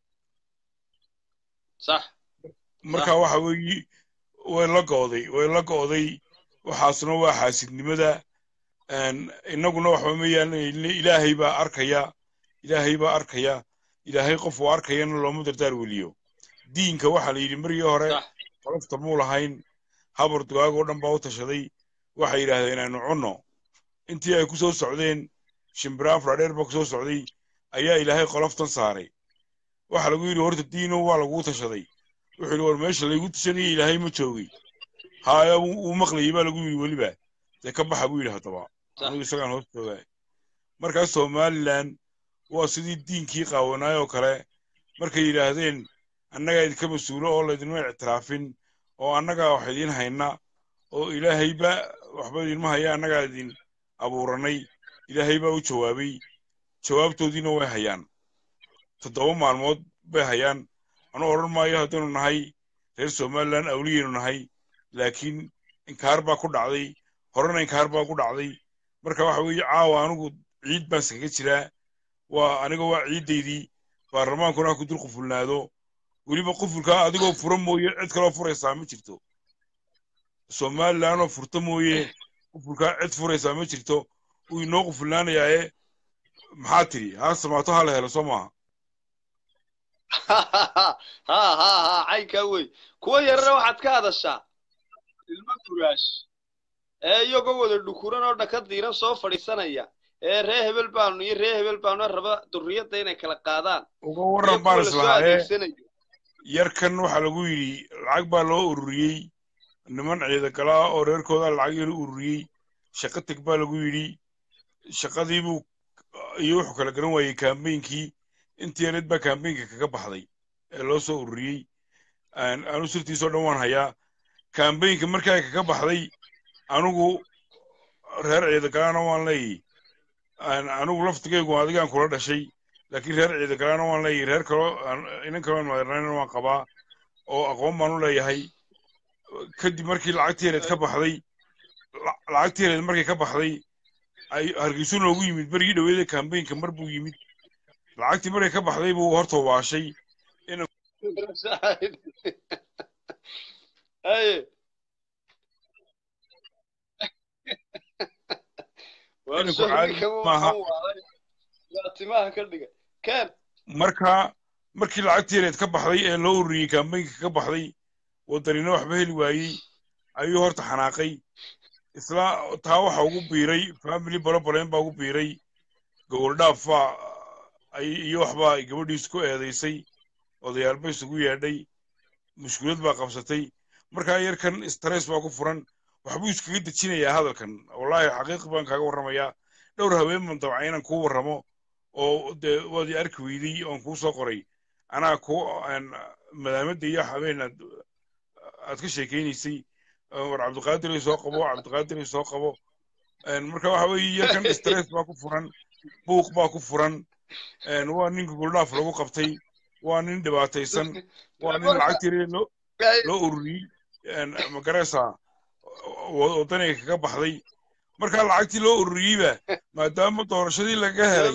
صح
marka waxa weeyi way la gooday way la gooday waxaasna waa xaasidnimada een inaguna waxa weeyaan ilaahay baa arkaya ilaahay baa arkaya ilaahay qof uu arkayana looma dardaar weliyo diinka waxa la yiri markii hore qofta muu lahayn habar dugaag oo dhan baa u tashaday waxay yiraahdeen inaanu cunno intii ay ku soo socdeen shimbiraan fradheer baa ku soo socday ayaa ilaahay qoloftan saaray waxa lagu yiri horta diino waa lagu tashaday wuxuu war meesha lagu tashanay ilaahay ma joogay haaya uu maqlay baa lagu yiri waliba de ka baxa buu yiri hadaba anigu isagaan hoos joogay marka Somaliland waa sidii diinkii qaawanaayoo kale markay yiraahdeen annaga idinka masuulo oo laydinma ictiraafin oo annaga wax idin hayna oo ilaahay ba waxba idin ma haya annaga idin abuuranay ilaahay baa u jawaabay jawaabtoodiina way hayaan toddoba maalmood bay hayaan anuu odhan maayo haddaynu nahay reer somalilan awliyaynu nahay laakiin inkaar baa ku dhacday horena inkaar baa ku dhacday marka waxa weeye caawa anigu ciid baan iskaga jiraa waa aniga waa ciiddaydii baarlamaankuna ha ku dul qufulnaado weliba qufulkaa adigoo fura mooye cid kaloo furaysaa ma jirto somalilanoo furta mooye qufulkaa cid furaysaa ma jirto wuu inoo qufulnaanayaaye maxaa tiri ha samaato ha la helo soo maaha
ha ha ha caynkaa wey kuwa yarana waxaad ka hadashaa ilmo kuraash ee iyagoo wada dhukuran oo dhaka diiran soo fadhiisanaya ee ree hebel baanu iyo ree hebel baanu raba durriyadda inay kala qaadaan
uga warran baan islahaye yarkan waxaa lagu yidhi lacag baa loo ururiyey niman ciidagala ah oo reerkooda lacag yar u ururiyey shaqo teg baa lagu yidhi shaqadiibuu iyo wuxuu kala garan waayey kaambeynkii intii yareed baa kaambeynka kaga baxday ee loo soo ururiyey anu sirtiisoo dhan waan hayaa kaambeynka markaa kaga baxday anigu reer ciidagalaana waan leeyahy anigu laftigaygu adigaan kula dhashay laakiin reer ciidagalaana waan leeyahy reer kaloo inan kaloo madarnayna waan qabaa oo aqoon baan u leeyahay kadib markii lacagtii yareed ka baxday lacagtii yareed markay ka baxday hargeysu noogu yimid berigii dhaweeda kaambeynka mar buu yimid lacagtii markay ka baxday buu horta waashay marka markii lacagtii yareed ka baxday ee loo ururiyey kaambeynka ka baxday waddanina waxba heli waayey ayuu horta xanaaqay isla taa waxa ugu biiray family bolobolen baa ugu biiray gogoldhaaf baa iyo waxbaa ay gabadhiis ku eedaysay odayaal ba isugu yeedhay mushkilad baa qabsatay markaa yarkan stress baa ku furan waxbuu iskaga dejinayaa hadalkan wallaahi xaqiiqi baan kaaga warramayaa dhowr haween baan dabca inaan kuu warramo oo dee waad i arki weydey oon kuu soo qoray anaa ku madaamadda iyo habeen aad aad ka sheekaynaysay war cabdiqaadir ay soo qabo cabdiqaadir ay soo qabo marka waxa weeye yarkan stress baa ku furan buuq baa ku furan waa nin gogoldhaaf lagu qabtay waa nin dhibaataysan waa nin lacagtii loo loo ururiyey magaraysaa waddaniga kaga baxday markaa lacagtii loo ururiyeyba maadaama doorashadii laga helay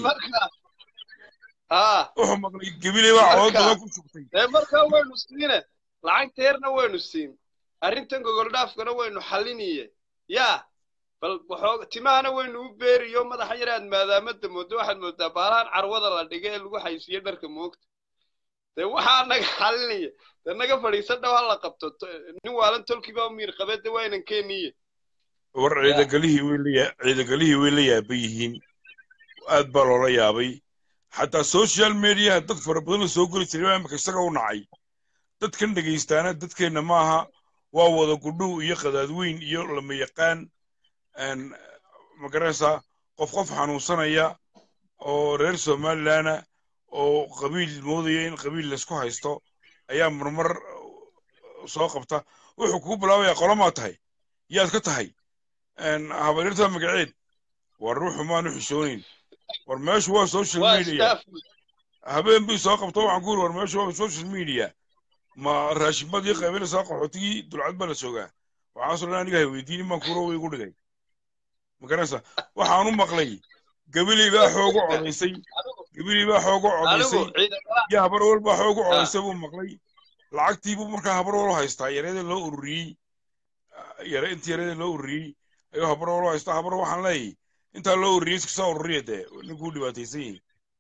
wuxuu maqlay gabiley baa cood badan ku shugtay
markaa waynu siine lacagteerna waynu siin arrintan gogoldhaafkana waynu xalliniye yaa bal waxoo timahana waynu u beeriyo madaxa yar aad maadaamada moodo waxaad moodaa baalahan carwada la dhiga ee lagu xaysiiyo dharka moogta dee waxaa naga xallinaya dee naga fadhiisan dhow ha la qabto nin waalan tolkii baa miir qabee dee waa inan keeniye
war ciidagalihii way la ciidagalihii way la yaaba yihiin aad baa loola yaabay xataa social media dad fara badan la soo geli jiray baa imika isaga u nacay dadkan dhegaystaana dadkeenna maaha waa wada gudhuw iyo qadaadweyn iyo lama yaqaan magaraysaa qof qof xanuunsanaya oo reer somalilana oo qabiil moodaya in qabiil laysku haysto ayaa marmar soo qabta wuxuu kugu bilaabayaa qolamaa tahay yaad ka tahay habaryartaa magaceed war ruuxu maanu xishoonayn war meeshu waa social media habeen bii soo qabta waxaan ku yiri war meeshu waa social media ma raashimadii qaybinaysaa qaxootigii dulcad baa la joogaa waxaasoo dhan aniga hay weydiinin baan kuuro way igu dhigay magaraysa waxaan u maqlay gabiley baa xoogu codaysay gabiley baa xoogu codaysay iyo habar wal baa xoogu codaysay buu maqlay lacagtii buu markaa habar wal haystaa yareeda loo ururiyey yare intii yareeda loo ururiyey ayuu habar wal haystaa habar waxaan leeyahay intaa loo ururiyey iskasoo ururiya dee ninkuu dhibaataysan yahay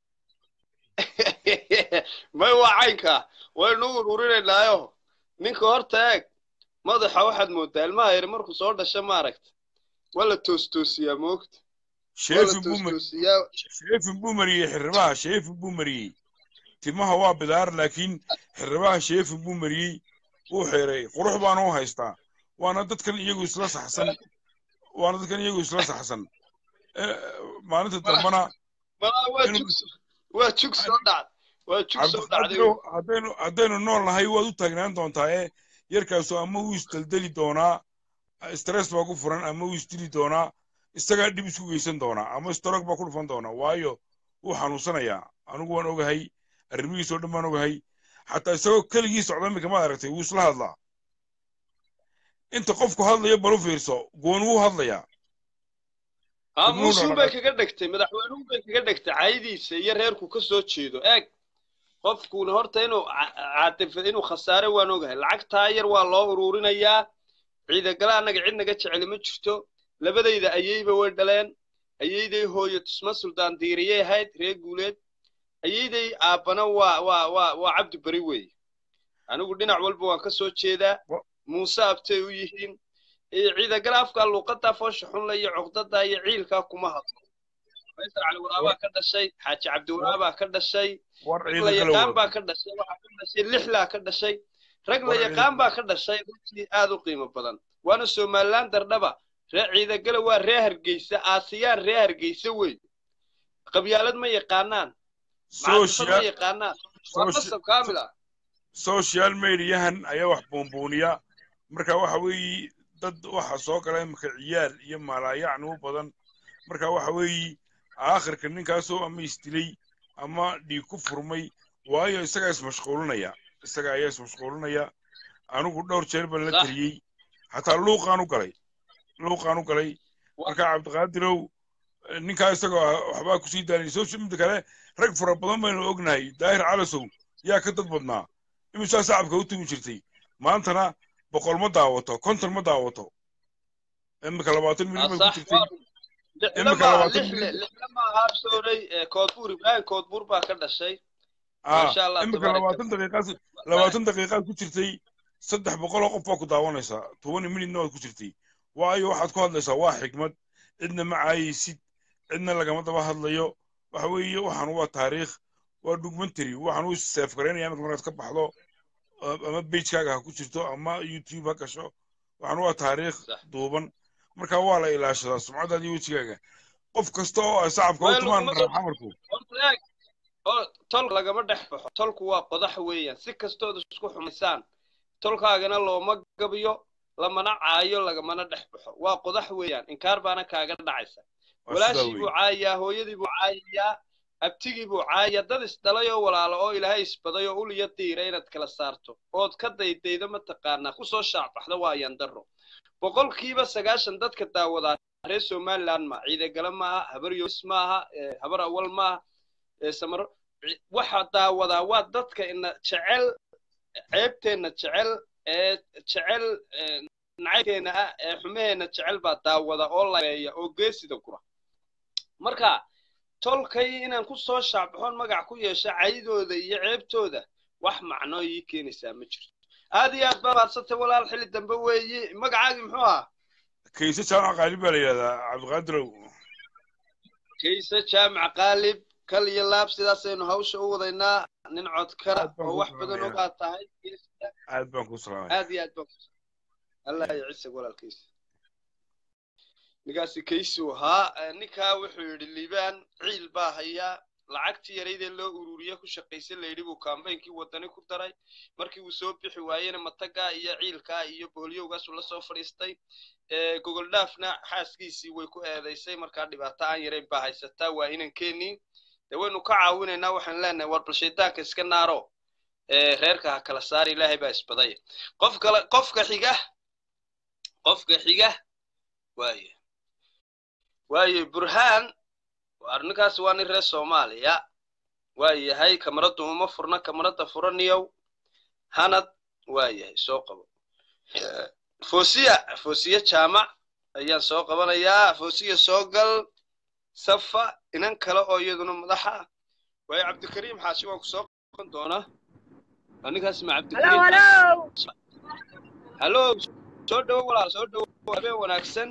may waa caynka waynu ururinaynaayo ninka horta eeg madaxa waxaad moodaa ilmaha yar markuu soo dhasha maaragta waa la toostoosiyaa moogta
sheefin buu mariyey xirribaha sheefin buu mariyey timaha waa bidaar laakiin xirribaha sheefin buu mariyey wuu xeeray qurux baana u haystaa waana dadkan iyagu isla saxsan waana dadkan iyagu isla saxsan maalinta dambana
waa jug soo dhacd waa jug soo dhacday
haddaynu haddaynu nool nahay waad u taagnaan doontaa ee yarkaasu ama wuu isdaldeli doonaa stress baa ku furan ama wuu isdili doonaa isagaa dhib isku geysan doonaa ama stroke baa ku dhufan doonaa waayo wuu xanuunsanayaa anigu waan ogahay arrimihiisoo dhan baan ogahay xataa isagoo keligii socda iminka maad aragtay wuu isla hadlaa inta qofku hadlayo balu fiirso gooni wuu hadlayaa
aamuusun bay kaga dhigtay madaxweynuhu bay kaga dhigtay caydiisa iyo reerku ka soo jeedo eeg qofkuuna horta inuu caatifad inuu khasaare waan ogahay lacagtaa yar waa loo ururinayaa ciidagala annaga cid naga jeceli ma jirto labadayda ayayba way dhaleen ayayday hooyo tusma suldaan diiriyay ahayd reer guuleed ayayday aabbana waa waa waa waa cabdi bari weeye anigu dhinac walba waan ka soo jeedaa muuse abtay u yihiin ciidagala afka luuqadda foosha xunla iyo cuqdada iyo ciilkaa kuma hadlo faysal cali waraabaa ka dhashay xaaji cabdi waraabaa ka dhashay rag la yaqaan baa ka dhashay waxaa ka dhashay lixlaa ka dhashay rag la yaqaan baa ka dhashay runtii aad u qiimo badan waana somaliland dardhaba ree ciidagala waa ree hargeysa aasiyaan ree hargeysa wey qabyaalad ma yaqaanaan macalifad ma yaqaanaan waa qasab kaamil ah
social mediahan ayaa wax buunbuuniya marka waxa weeye dad waxa soo gala imika ciyaal iyo malaayacni u badan marka waxa weeye aakhirka ninkaasoo ama isdilay ama dhiig ku furmay waayo isagaa ismashquulinaya isaga ayaa ismashquulinaya anigu dhowr jeer baan la tariyey xataa luuqaan u galay luuqaan u galay marka cabdiqaadirow ninkaa isagoo waxbaa kusii daanay social media kale rag fara badan baynu ognahay daahir calasow yaa ka dad badnaa imisaa shacabka u tumi jirtay maantana boqol ma daawato konton ma daawato imika labaatan milyan bay ku jirtay imika labaatan
lama habsooray koodbuur ibraahim koodbuur baa ka dhashay
imika labaatan daqiiqaad labaatan daqiiqaad ku jirtay saddex boqol oo qof baa ku daawanaysaa toban minutna waad ku jirtay waayo waxaad ku hadlaysaa waa xikmad cidna ma caayaysid cidna lagama daba hadlayo waxa weeye waxaan waa taariikh waa documentary waxaan u seef garaynaya imika markaad ka baxdo ama pagekaaga ha ku jirto ama youtube ha gasho waxaan waa taariikh duuban marka waa la ilaashadaa sumcadaada iyo wejigaaga qof kasta oo ay shacabka u tumaan xamarku
tol lagama dhex baxo tolku waa qodax weeyaan si kastood isku xumaysaan tolkaagana looma gabiyo lamana caayo lagamana dhex baxo waa qodax weeyaan inkaar baana kaaga dhacaysa walaashii buu caayaa hooyadii buu caayayaa abtigii buu caayaa dad isdhalay oo walaalo oo ilaahay isbaday oo uliya diira inaad kala saarto ood ka daydayda mataqaanaa ku soo shaacbaxda waa yandaro boqolkiiba sagaashan dadka daawadaa reer somaliland ma ciidagala maaha habar yoos maaha habar awal maaha samaro waxa daawadaa waa dadka ina jecel ceebteenna jecel ee jecel nacaybteena ah ee xumeheena jecel baa daawada oo labeeya oo geesida gura marka tolkay inaan ku soo shaacbaxoon magac ku yeesha caydooda iyo ceebtooda wax macno ii keenaysaa ma jirto aad iyo aad baa maadsatay walaal xilli dambe weeye magacaagi muxuu ahaa
kayse jaamac qaalib baa la yidhahdaa cabdiqaadirow
kayse jaamac qaalib kal iyo laab sidaasaynu hawsha u wadaynaa nin cod kara oo wax badan ogaa tahay
aad baan ku salaamay
aad iyo aad baan ku allah ya ciise walaalkiisa ninkaasi kaysu ahaa ninkaa wuxuu yidhi liibaan ciil baa hayaa lacagtii yaraydee loo ururiye ku shaqaysay layidhi buu kaambeynkii wadani ku daray markii uu soo bixi waayena matagaa iyo ciilkaa iyo boolyowgaasuu la soo fadhiistay gogol dhaafna xaaskiisii way ku eedaysay markaa dhibaato aan yarayn baa haysataa waa inankeenii dee waynu ka caawinaynaa waxaan leenahay war bal shaydaanka iska naaro reerka ha kala saar ilaahay baa isbaday qof kale qofka xiga qofka xiga waaye waaye burhaan arrinkaas waa nin reer soomaaliya waa yahay kamaradu uma furna kamarada furaniyow hanad waa yahay soo qabo foosiya foosiya jaamac ayaan soo qabanayaa foosiya soo gal safa inan kale oo iyaduna madaxa waaye cabdikariim xaashi waan ku soo qaban doonaa ninkaas ma cabdikariim hallo soo dhowo walaal soo dhowo habeen wanaagsan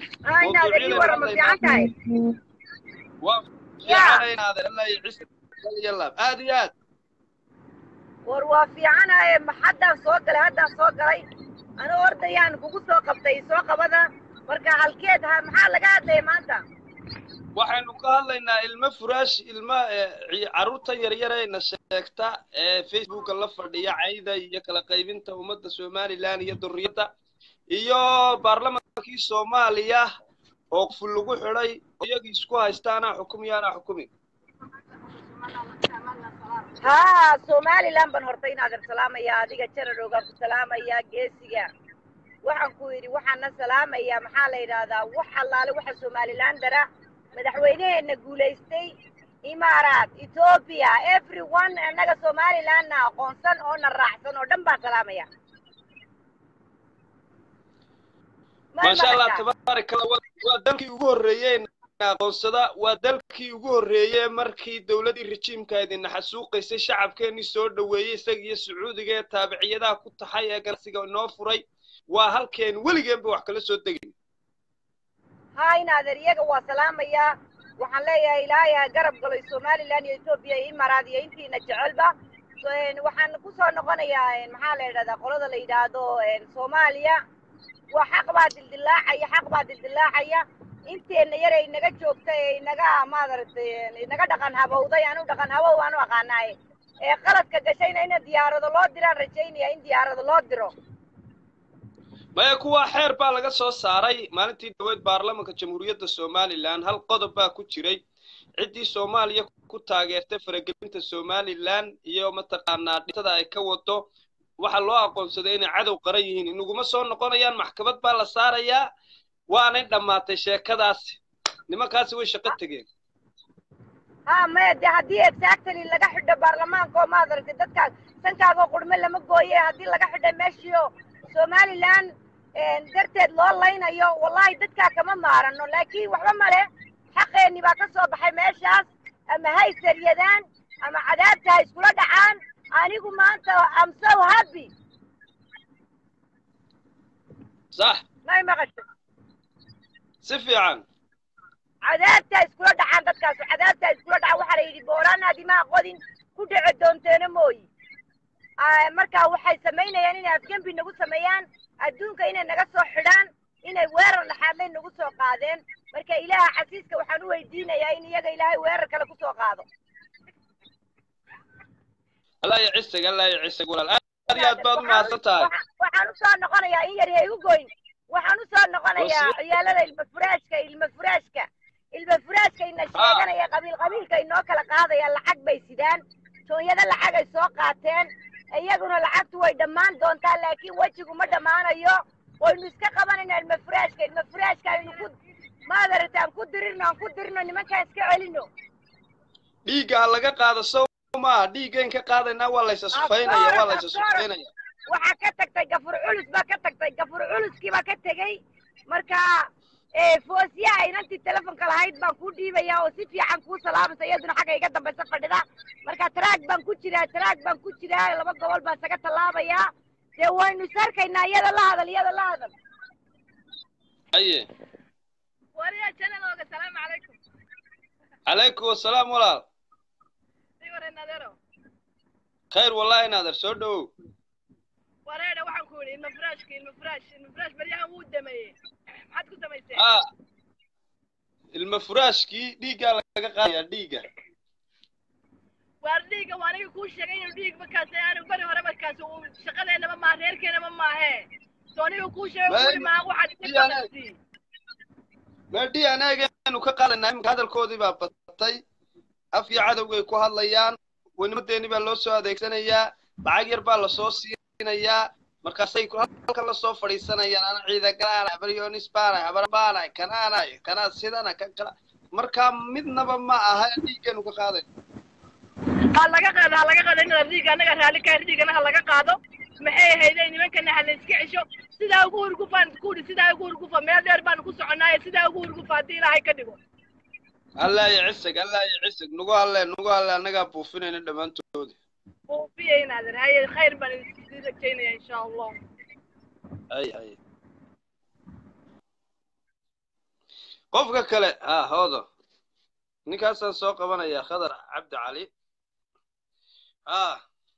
aad iyo aad
war waa fiicanaye maxaddaan soo galay haddaan soo galay anuu ordayaan kugu soo qabtay soo qabada marka halkeed ha maxaa laga hadlaya maanta
waxaynu ka hadlaynaa ilmo furaash ilmo carruurta yaryarayna sheegta ee facebooka la fadhiya cayda iyo kala qaybinta ummadda somaliland iyo durriyadda iyo baarlamaankii soomaaliya oo ful lagu xidhay iyagii isku haystaanaa xukumi yaanaa xukumi
ها سومالي لان بن هرتين هذا السلام يا ديك جرروغا السلام يا جيسيا waxaan ku yiri waxaan salaamaya maxaa la yiraahdaa wax allaale waxa Soomaaliland dara madaxweynaheena guuleystay Imaaraat Ethiopia everyone anaga Soomaaliland na aqoonsan oo na raacsan oo dhan baa salaamaya
ما شاء الله تبارك الله ودلكي ugu horeeyeen aqoonsada waa dalkii ugu horeeyay markii dawladii rejiimkeedina xasuuqaysay shacabkeeni soo dhaweeyay isaga Sacuudiga ee taabiciyada ku taxay ee ganacsiga noo furay waa halkeen weligeedba wax kala soo degin
hayna adeeriyaga waa salaamaya waxaan leeyahay ilaahay garab galay Soomaaliland iyo Ethiopia iyo Imaaraat iyo intiina jecelba waxaan ku soo noqonayaa maxaa la yiraahdaa qolada la yiraahdo Soomaaliya waa xaq baa dildilaacaya xaq baa dildilaacaya inteena yaray naga joogtay naga maadartay naga dhaqan habowday aanu dhaqan habow aanu aqaanaay ee qaladka gashayna in diyaarado loo diraan rajaynaya in diyaarado loo diro
maya kuwa xeer baa laga soo saaray maalintii dhaweyd baarlamaanka jamhuuriyadda Soomaaliland hal qodob baa ku jiray cidii Soomaaliya ku taageertay faragelinta Soomaaliland iyo mataqaanaa dhibtada ay ka wado waxa loo aqoonsaday in cadow qaran yihiin inaguma soo noqonayaan maxkamad baa la saarayaa waanay dhamaatay sheekadaas nimankaasi way shaqo tageen
ha ma de hadii exactly laga xidho baarlamaanka oo maadartay dadka sankaaga qurme lama gooyay hadii laga xidho meeshiyo Soomaaliland een darteed loo laynayo wallahi dadka kama maarano laakiin waxba male xaqeeni baa ka soo baxay meeshaas ama hay sariyadaan ama cadaabta iskula dhacaan anigu maanta am so happy
صح
ما مقشة
سفيعان
عذابتا iskula dhacaan dadkaas cadaabta iskula dhaca waxa la yiri boorana dimaa qodin ku dhici doonteena mooy ay marka waxay sameynayaan inay afgembi nagu sameeyaan adduunka inay naga soo xidhaan inay weerar laxaadlay nagu soo qaadeen marka ilaaha xasiiska waxaan u weydiinayaa in iyaga ilaahay weerar kale ku soo qaado
الله يعسك الله يعسك ولا الآن بعض ما استطاع
waxaan soo noqonayaa in yar ay ugu goyn waxaan soo noqonayaa ciyaalada ilma furaashka ilma furaashka ilma furaashka in sheeganaya qabiil qabiilka inoo kala qaadaya lacag bay sidaan tooyada lacag ay soo qaateen iyaguna lacagtu way dhamaan doontaa laakiin wajigu ma dhamaanayo waynu iska qabanayna ilma furaashka ilma furaashka aynu ku maadartaan ku dirino ku dirino nimanka iska celino
dhiiga laga qaado soo ma dhiigeen ka qaadayna waa la isasfaynaya waa la isasfaynaya
waxa ka tagtay gafur culus ba ka tagtay gafur culuskii ba ka tagay marka ee foosiya inantii telefoonka lahayd baan ku dhiibaya oo si fiican ku salaamay iyaduna xaga iga dambaysa fadhida marka track baan ku jiraa track baan ku jiraa laba gobol baan saga talaabaya de waynu sarkaynaa iyada la hadal iyada la hadal
aye
wariya channelooga salaam calaykum
calaykum asalaam walaal خير والله نادر سو دو
wareeda waxaan ku yiri ilma furaashka ilma furaash ilma furaash bariyahan wuu dameeyay maxaad ku samaysay
ah ilma furaashki dhiiga laga qaadaya dhiiga
waar dhiiga waa aniga ku sheegay inuu dhiig markaas aanu bari hore markaas uu shaqadeena ma maareerkeena ma maahe soo aniga ku sheegay ma waxaad ku samaysay
ma dhii anaga inuu ka qaadanay imka hadalkoodii baa batay af iyo cadawgay ku hadlayaan wanimadeeni baa loo soo adeegsanayaa lacag yar baa la soo siinayaa markaasay halka la soo fadhiisanayaan ana ciida galaana baryonis baana habar baana kanaana kana sidana kan kala marka midnaba ma aha dhiiganu ka qaaday
ha laga qaado ha laga qaado in dhiig anaga raali ka dhiigana ha laga qaado maxay hayday nimankana hal iska cisho sidaa ugu urgufaan kuudi sidaa ugu urgufa meel dheer baan ku soconaay sidaa ugu urgufa hadii ilaahay ka dhigo
الله يعسك الله يعسك نقول الله نقول الله نجا بوفينا ندمان تودي
بوفينا هذا هاي خير من الزكينة إن شاء الله
أي أي قفك كلا آه هذا نكاسن سوق بنا يا خضر عبد علي آه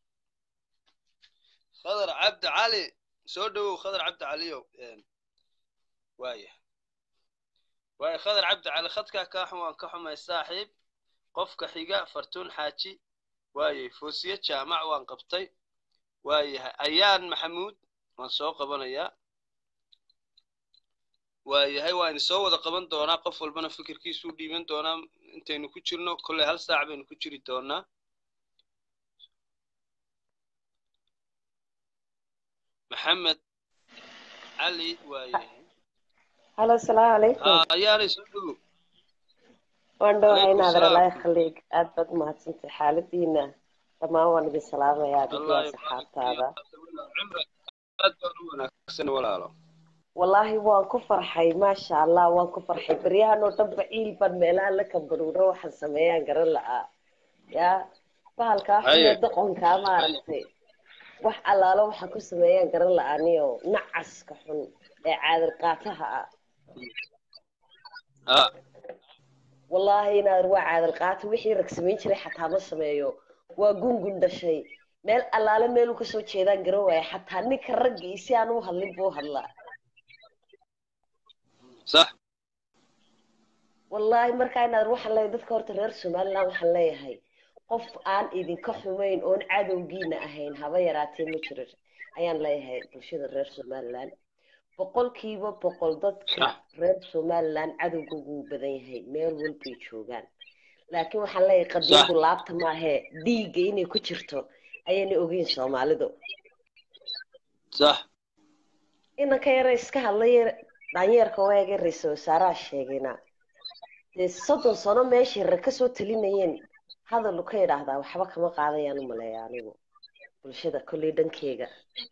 خضر عبد علي سودو خضر عبد علي يعني وايه واي خضر عبد على خدك كحوان كحما الصاحب قفك حيقا فرتون حاجي واي فوسية جامع وان قبطي واي أيان محمود وان سوق بنايا واي هاي وان سوى ذا قبن دونا قفل بنا فكر كيسو دي من دونا intaynu ku jirno kolley hal saac baynu ku jiri doonaa maxamed cali waaye
halo asalaamu calaykum
aa ayaanay soo dhowow
waan dhawahay
calaykum
naadir allah
salaam
yakhliik aad baad umahadsantay xaaladiina dhammaan waan idin salaamayaa adiga
allah
iyo saxaabtaada
aad baan u wanaagsan walaalo
wallaahi waan ku farxay maasha allah waan ku farxay baryahan oo dhanba ciil baan meelaha la kambaruuro waxaan sameeyaan garan la'aa yaa bahalkaa xun
haye
ee doqonkaa maaragtay wax allaalo waxaa ku sameeyaan garan la'aaniyo nacaska xun ee caadil qaataha ah
aa
wallaahi inaad waa caadil qaata wixii rag samayn jiray xataa ma sameeyo waa gungun dhashay meel allaale meeluu kasoo jeedaan garan waaya xataa ninka raggii si aan u hadlin buu hadlaa
sax
wallaahi markaa inaad waxaan leeyahay dadka horta reer somaliland waxaan leeyahay qof aan idinka xumayn oon cadowgiina ahayn haba yaraatee ma jiro ayaan leeyahay bulshada reer somaliland boqolkiiba boqol dadka
sax
reer somaliland cadowga wuu badan yahay meel walbay joogaan laakiin waxaan leeyahay
sax
qadiyadu laabta maahee dhiigga inay ku jirto ayayna ogeyn soomaalidu
sax
inanka yara iska hadlay daanyeerka waagay ra-iisul wasaaraha sheegayna dee soddon sano meeshii rag kasoo talinayeen hadal ka yidhaahdaa waxba kama qaadayaan u maleeya anigu bulshada kolley dhankeyga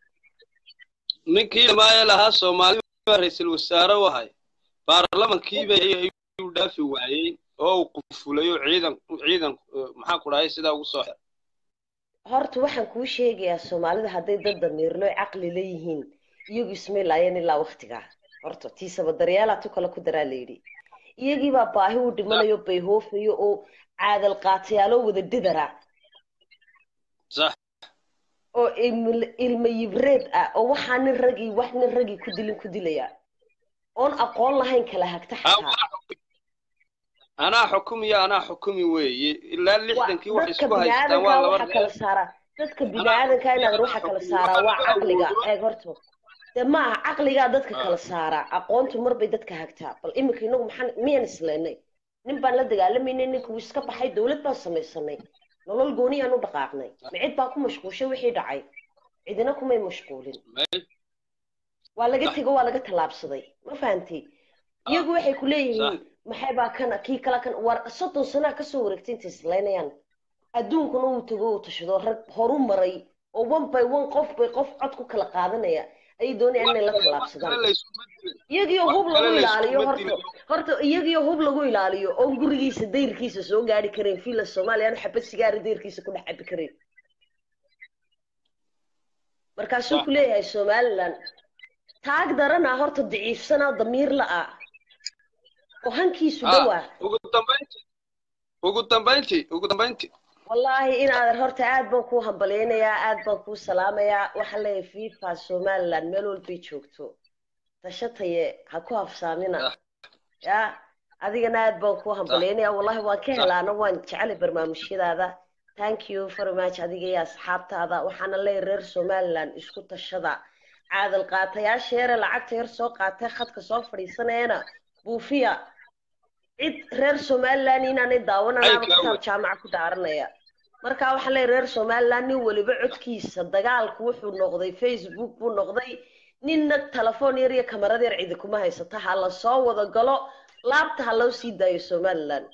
ninkii dhamaaye lahaa soomaali baa ra-iisul wasaare u ahay baarlamankiiba ayuu dhaafi waayey oo uu qufulayo ciidan ciidan maxaa ku dhahay sidaa ugu soo xir
horta waxaan kuu sheegayaa soomaalida hadday dad damiirlo caqli leeyihiin iyagu ismay laayeen ilaa waktigaa horta tiisaba daryeelaa tu kale ku daraa layidhi iyagiibaa baahi u dhimanayo bayhoofayo oo caadal qaatayaalo wada didara
sax
oo ilma ilma yibreed ah oo waxaa nin ragii wax nin ragii ku dilin ku dilaya oon aqoon lahayn kala hagta
aa
xataa
waa xukumi anaa xukumi anaa xukumi weeye ilaa
waa
lixdankii wax
dadka
isku haystaan waa
biniaadankaa
laba
waxa
reer
kala saaraa dadka
anaa
biniaadankaa inaad
anaa
waxa kala
xukumi
saaraa waa
waxaa
caqliga
awoodo
eeg horta dee maaha caqligaa dadka
aa
kala saaraa aqoontu marbay dadka hagtaa bal iminka inagu maxaan miyaan islaynay nin baan la dagaalamayna ninka wuu iska baxay dowlad baan samaysanay nolol gooniyaan u dhaqaaqnay ma cid baa ku mashquushay wixii dhacay cidina kumay mashquulin
may
waa laga
sax
tego waa laga tallaabsaday ma fahantay
aa
iyagu waxay ku
sax
leeyihiin maxay baa kana kii kala kan war soddon sanaa kasoo wareegtay intay islaynayaan adduunkuna uu tago uu tashado rag horu maray oo one by one qof bay qof cod ku kala qaadanaya ayay doonayaan
wax
inay la
kale wax
tallaabsadaan
kale layskuma dilin
iyagiyo
wax
hub
kale
lagu ilaaliyo
layskuma
horta
dilin
horta iyagiyo hub lagu ilaaliyo oon gurigiisa dayrkiisa soo gaari karayn fiila soomaaliya aan xabad sigaari dayrkiisa ku dhex cabi karayn markaasuu
sax
ku leeyahay somaliland taag darana horta daciifsanaa damiir la-a oo hankiisu
aa
dhowaa
ugu dambayntii ugu dambayntii ugu dambayntii
wallaahi inaadan horta aad baan kuu hambalyaynayaa aad baan kuu salaamayaa waxaan leeyahay fifa somaliland meel walbay joogto tashataye ha ku hafsaamina
sax
ya adigana aad baan kuu
sax
hambalyaynayaa wallahi waan ka
sax
helaana waan jecelay barnaamijyadaada thank you very much adiga iyo asxaabtaada waxaana leeyahay reer somaliland isku tashada caadal qaatayaasha yare lacagta yar soo qaatay khadka soo fadhiisanayana buufiya cid reer somaliland inaanay daawananaaba
caybka
kitaab
awey
jaamaca ku dhaaranaya marka waxaa leeyahay reer somaliland nin weliba codkiisa dagaalku wuxuu noqday facebook buu noqday ninna telefoon yar iyo kamarad yar cidi kuma haysata ha la soo wada galo laabta ha loo sii daayo somaliland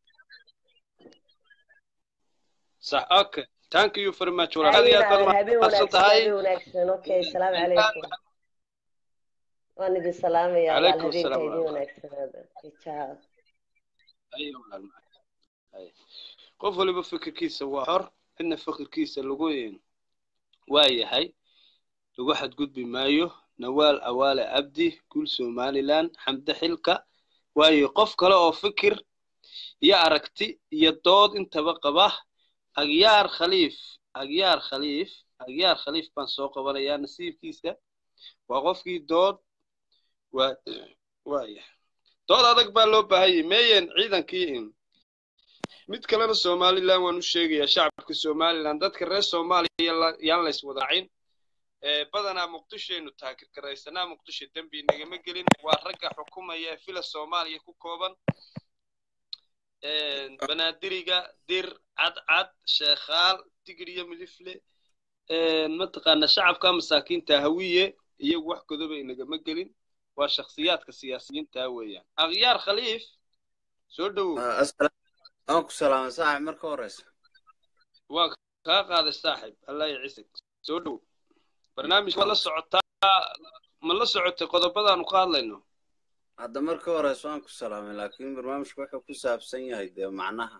صح اوكي ثانك يو فيري ماتش ولا هذه
ayina
هذا
habeen
ما
wanaagsan
هاي
habeen wanaagsan okay salaamu calaykum waan idin salaamayaa walaal
عليكم
habeenka
السلام
idin
ورحمة الله
wanaagsanaada ciao
ايوه ولا هاي qof waliba fikirkiisa waa xor inna fikirkiisa lagu yeen waayahay lagu xadgudbi maayo nawaal awaale abdi kul somaliland xamda xilka waayo qof kale oo fikir iyo aragti iyo dood intaba qaba agyaar khaliif agyaar khaliif agyaar khaliif baan soo qabanayaa nasiibkiisa waa qofkii dood waa waayahay dood adag baa loo baahayay meeyeen ciidankii in mid kalena somaliland waan u sheegayaa shacabka somaliland dadka reer soomaaliya yaan la iswadaacin ee badanaa muqdishoenu taakir karaysanaa muqdisho dambi nagama gelin waa ragga xukumaya ee fila soomaaliya ku kooban banaadiriga dir cad cad sheekhaal tigriya milifle mataqaana shacabka masaakiinta hawiye iyagu wax godoba inagama gelin waa shakhsiyaadka siyaasiyiinta weeyaan akhyaar khaliif soo dhawow
aan ku salaamay saaxiib marka horeysa
waa kaa qaaday saaxiib allah yacisig soo dhawow barnaamijka la socotaa ma la socotay qodobadaanu ka hadlayno
hadda marka horeysa waan ku salaamay laakiin barnaamijku wuxuu ku saabsan yahay dee macnaha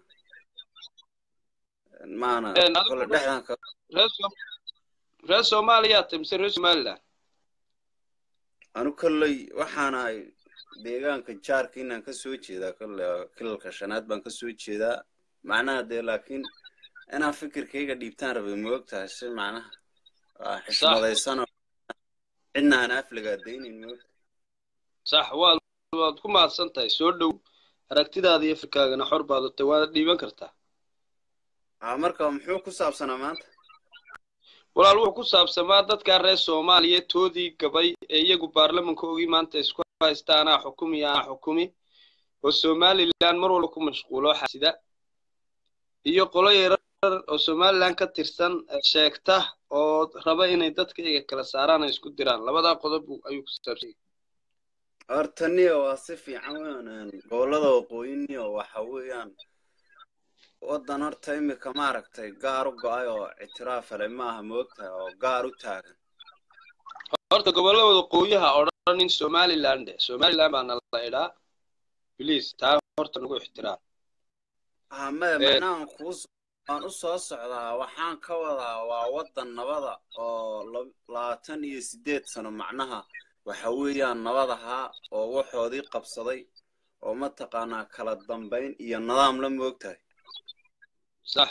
maana kala dhexdan ka
reer Soomaaliya timse reer Somaliland
anu kallay waxaana ay deegaanka jaarka inaan ka soo jeedaa kallay kilalka shanaad baan ka soo jeedaa macnaha dee laakiin inaan fikirkayga dhiibtaan rabay ma ogtahay si macnaha waa xishmadaysan cidna aan afliga deynin ma ogtahay
sax waad waad ku mahadsan tahay soo dhow aragtidaada iyo fikirkaagana xor baad u tahay waad dhiiban kartaa
aa marka muxuu ku saabsanaa maanta
walaal wuxuu ku saabsamaa dadka reer Soomaaliya toodii gabay ee iyagu baarlamaanka ogi maanta isku haystaan xukumi ah xukumi oo Somaliland mar walba ku mashquulo xasida iyo qolo yarar oo Somaliland ka tirsan sheegta oo raba inay dadka iyaga kala saaraan isku diraan labada qodob ayuu ku saabsan
hortaniyo waa si fiican weeyaan gobolada waqooyiga waxa weeyaan wadan horta imika ma aragtay gaar u go'ay oo ictiraaf leh ma aha moogtahay oo gaar u taagan
horta gobolada waqooyiga odhan in Somaliland Somaliland baan la ilaa please taa horta nagu ixtiraam
ah ma macnaan ku aan u soo socdaa waxaan ka wadaa waa wadan nabada oo labaatan iyo siddeed sano macnaha waxa weeyaan nabadaha oo waxoodii qabsaday oo ma taqaanaa kala dambeyn iyo nidaam la moogtahay
صح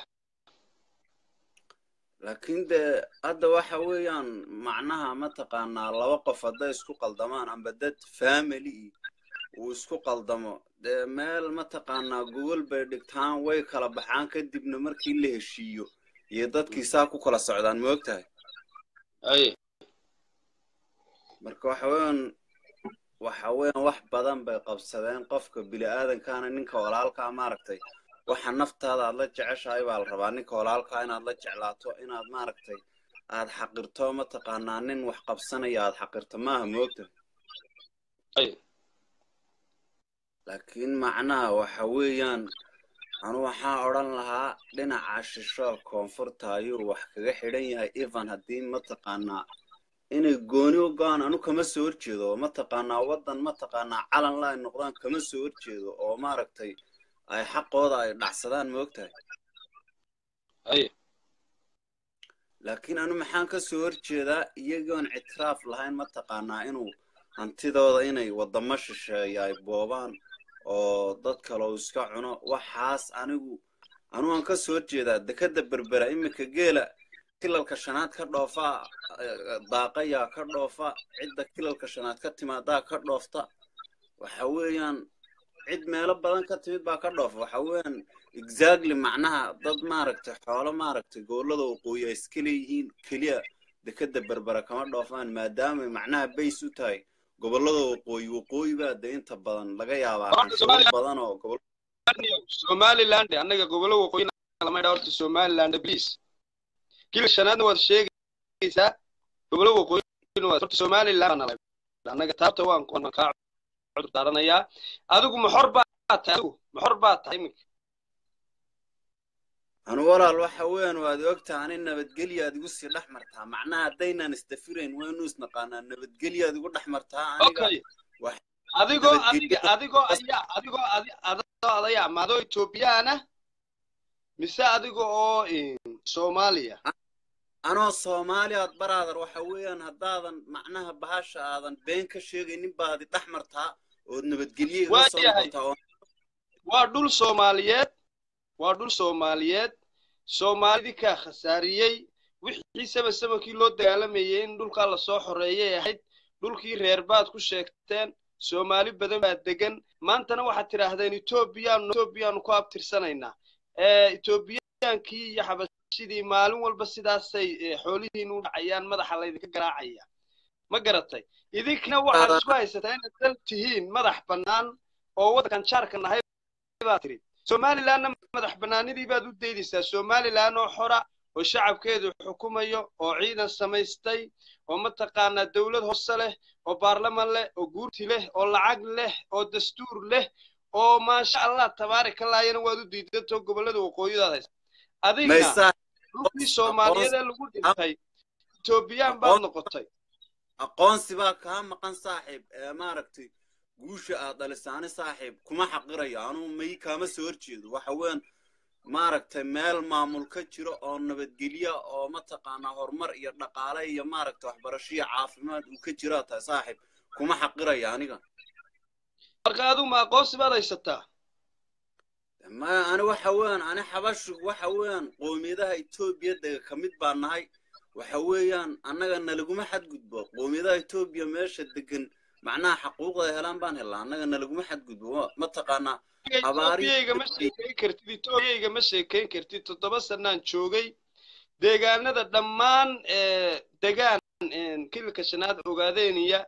laakiin de hadda waxa weeyaan macnaha ma taqaanaa laba qof hadday isku qaldamaan amba dad family uu isku qaldamo de meel ma taqaanaa Google bay dhigtaan way kala baxaan kadibna markii la heshiiyo iyo dadkii saa ku kala socdaan ma ogtahay
ay
marka waxa weeyaan waxa weeyaan wax badan bay qabsadeen qofka bili aadankaana ninka walaalka ma aragtay waxa naftaada aad la jeceshahay baa la rabaa ninka walaalka inaad la jeclaato inaad ma aragtay aad xaqirto ma taqaanaa nin wax qabsanaya aad xaqirto maaha moogtahay
ay
laakiin macnaha waxa weeyaan anu waxaan odhan lahaa dhinaca shisho koonfurta ayuu wax kaga xidhan yahay even haddii ma taqaanaa inay gooni u go'aan anu kama soo horjeedo ma taqaanaa wadan ma taqaanaa calan la ay noqdaan kama soo horjeedo oo ma aragtay ay xaqooda ay dhacsadaan ma ogtahay
ay
laakiin anu maxaan ka soo horjeedaa iyagoon ictiraaf lahayn ma taqaanaa inuu hantidooda inay wadamo shisheeya ay boobaan oo dad kale uu iska cuno waxaas anigu anu aan ka soo horjeedaa dekada berbera imika geela kilalka shanaad ka dhoofa daaqaya ka dhoofa cidda kilalka shanaad ka timaadaa ka dhoofta waxa weeyaan cid meelo badan ka timid baa ka dhoofa waxa weeyaan exactly macnaha dad ma aragtay xoolo ma aragtay gobolada waqooyi ay iska leeyihiin keliya dekada berbera kama dhoofaan maadaama macnaha bays u tahay gobolada waqooyi waqooyi baa de inta badan laga yaabaa xanshuur badan oo gobol
Somaliland anaga gobolada waqooyi lama dhawarto Somaliland please kila shanaadna waad sheegaysaa gobolada waqooyi waa Somaliland anaga taabta waan qoon ka عذر دارنايا adigu ma xor baa tahay ma xor baa tahay imika
anu walaal waxa weeyaan waad ogtahay in nabadgelyo adigu si dhaxmartaa macnaha hadaynan istafireen waynu isnaqaanaa nabadgelyo adigu dhaxmartaa aniga
wax adigo adiga adigo ayaa adigo adigo adaya maado Ethiopiana mise adigo oo Soomaaliya
anoo Soomaaliya baraadar waxa weeyaan hadaadan macnaha bahasha aadan been ka sheegaynin baad dhaxmartaa oo nabadgelyo iga soo noqotaa
waa dhul Soomaaliyeed waa dhul Soomaaliyeed Soomaalida ka khasaariyay wixii sabab sababkii loo dagaalamayay in dhulka la soo xoreeyay ahayd dhulkii reer baad ku sheegteen Soomaali badan baa degan maantana waxa tiraahdeen Ethiopia Ethiopia ku abtirsanayna ee Ethiopiankii iyo xabashidii maalin walba sidaasay xoolihiin u dhacayaan madaxa la idinka garaacaya ma garatay idinkana waxa isku haysataa in dal tihiin madax banaan oo wadankan jaarka nahay baa tiri somalilandna madax bannaanidii baad u daydaysaa somaliland oo xora oo shacabkeedu xukumayo oo ciidan samaystay oo mataqaanaa dowlad hoose leh oo baarlaman leh oo guurti leh oo lacag leh oo dastuur leh oo maasha allah tabaaraka allaahina waad u diidatoo gobollada waqooyidaad haysa adigna dhulkii soomaaliyeed ee lagu dhintay etoobiyaan baad noqotay
aqoonsi baa kaa maqan saaxiib ee maaragtay guusha aad dhalisaani saaxiib kuma xaqirayo anuu may kaama soo horjeedo waxa weeyaan maaragtay meel maamul ka jiro oo nabadgelyo oo mataqaanaa horumar iyo dhaqaale iyo maaragtay waxbarasho iyo caafimaad uu ka jiro tahay saaxiib kuma xaqirayo aniga
marka adigu ma aqoonsi baad haysataa
ma ani waxa weeyaan ani xabashu waxa weeyaan qoomiyadaha Itoobiya daga kamid baan nahay waxa weeyaan annaga nalaguma xadgudbo qoomiyadaha Itoobiya meesha degan macnaha xuquuqda helaan baan helaa annaga nalaguma xadgudbo ma taqaanaa
abaariga ma sheekeyn kartid Itoobiya ma sheekeyn kartid toddoba sanaan joogay deegaanada dhammaan ee deegaan kilka shanaad ogaadeeniya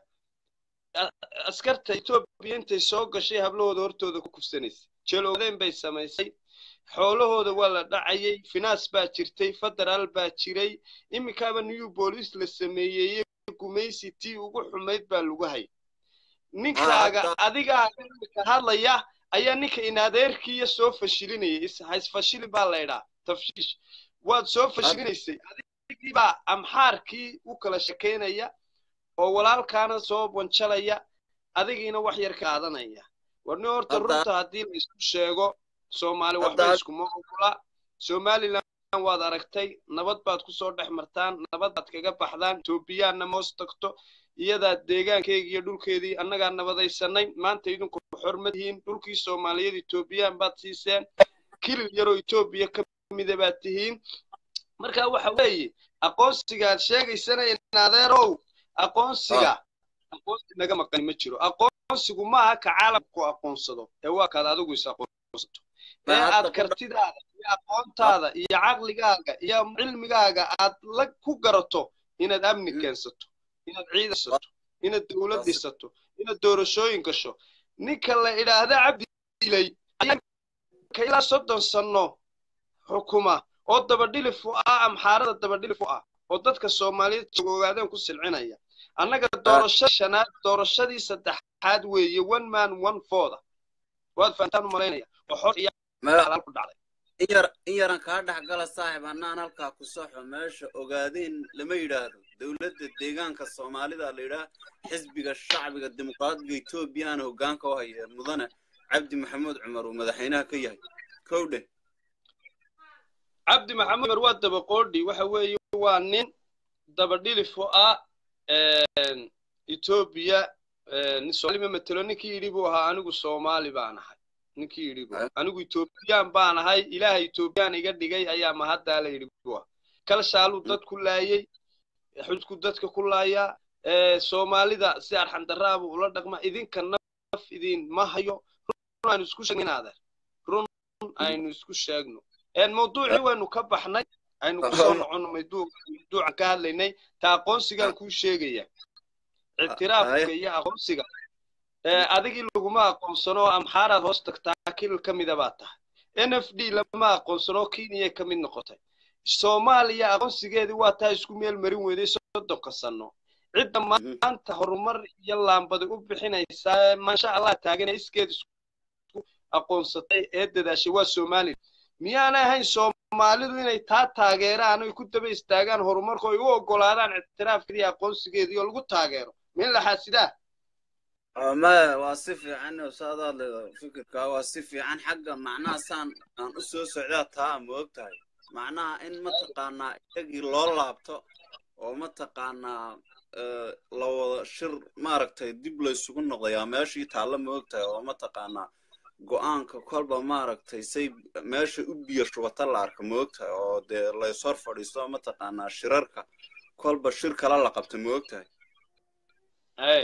askarta Itoobiya intay soo gashay hablahooda hortooda ku kufsanaysay jeelowdeen bay samaysay xoolahooda waa la dhacayay finaas baa jirtay federaal baa jiray imikaaba new police la sameeyay gumaysi tii ugu xumayd baa lagu hay ninkaaga adiga ka hadlaya ayaa ninka in adeerkiiya soo fashilinayay is hays fashili baa leeyahay tafshiish waad soo fashilinaysay adigii baa amxaarkii u kala shakeynaya oo walaalkaana soo wanjalaya adigiina wax yar ka qaadanaya warna horta runta hadii la isku sheego Soomaali waxba isku ma ogola Somaliland waad aragtay nabad baad ku soo dhex martaan nabad baad kaga baxdaan Itoobiyaana moos tagto iyada deegaankeega iyo dhulkeedii annaga nabadaysanay maanta idinku xurmadiin dhulkii Soomaaliyeed Itoobiyaan baad siiseen kilil yaro Itoobiya ka mid ah tihiin marka waxa weeye aqoonsiga aad sheegaysana in adeerow aqoonsiga aqoonsi naga maqan ma jiro aqoonsigu ma aha ka caalamku aqoonsado ee waa kaad adigu is aqoonsato ee aad kartidaada iyo aqoontaada iyo caqligaaga iyo cilmigaaga aad la ku garato inaad amni keensato inaad ciidasato inaad dawlad dhisato inaad doorashooyin gasho ninka la ilaahda cabdi ilay ayaa kayla soddon sano xukuma oo dabadhilif u ah amxaarada dabadhilif u ah oo dadka Soomaaliyeed joogaadeen ku silcinaya annaga doorasho shanaad doorashadii saddexaad weeye one man one vote waad faantaan u maleynaya oo xor iyo xalaal ku dhacday
iyar iyaran ka dhaxgala saaxiib annaan halka ku saxo meesha ogaadeen lama yiraahdo dawladda deegaanka Soomaalida la yiraahdo xisbiga shacbiga dimuqraadiga Itoobiya hoggaanka u haya mudane Cabdi Maxamuud Cumar oo madaxweynaha ka yahay kowde
Cabdi Maxamuud Cumar waa daba qoodhi waxa weeye waa nin daba dhilif u ah een Itoobiya nin Soomaali matalo ninkii yiri buu ahaa anigu Soomaali baan ahay ninkii yiri buu anigu Itoobiyaan baan ahay Ilaahay Itoobiyaan iga dhigay ayaa ma hadda la yiri buu kala shaalu dad ku laayay xudku dadka ku laaya ee Soomaalida si arxan daraab ula dhaqma idinka naf idin ma hayo run isku sheegnaada run aynu isku sheegno een mawduuci waynu ka baxnay aynu ku soo noqono mawduuca ka hadlaynay ta aqoonsigan ku sheegaya اعترافك يا أقوسك أديك لقما قنصنو أم حارة هستك تاكل كم إذا باته إن إف دي لما قنصنو كينيا كم النقطة الصومالية أقوسك هذه واتها يسكمي المريم وذي صدق السنة عندما أنت هرمر يلا عم بدو بحين ما شاء الله تاجنا إسكيد أقوسطي إد ذا شوا الصومالي ميانا هاي Soomaalidu inay taa taageeraan oo ku daba istaagaan horumarka ay u ogolaadaan اعتراafkii aqoonsigeedii oo lagu taageero min la xasidaa
ama waa si fiican oo saadaad fikirka waa si fiican xagga macnaha san aan u soo socdaa taa moogtahay macnaha in ma taqaanaa iyagii loo laabto oo ma taqaanaa la wada shir maaragtay dib la isugu noqdayaa meeshii taala moogtahay oo ma taqaanaa go'aanka kolba maaragtay say meesha u biyo shubata la arka moogtahay oo de la soo fadhiisto ma taqaanaa shirarka kolba shir kala la qabto moogtahay
ay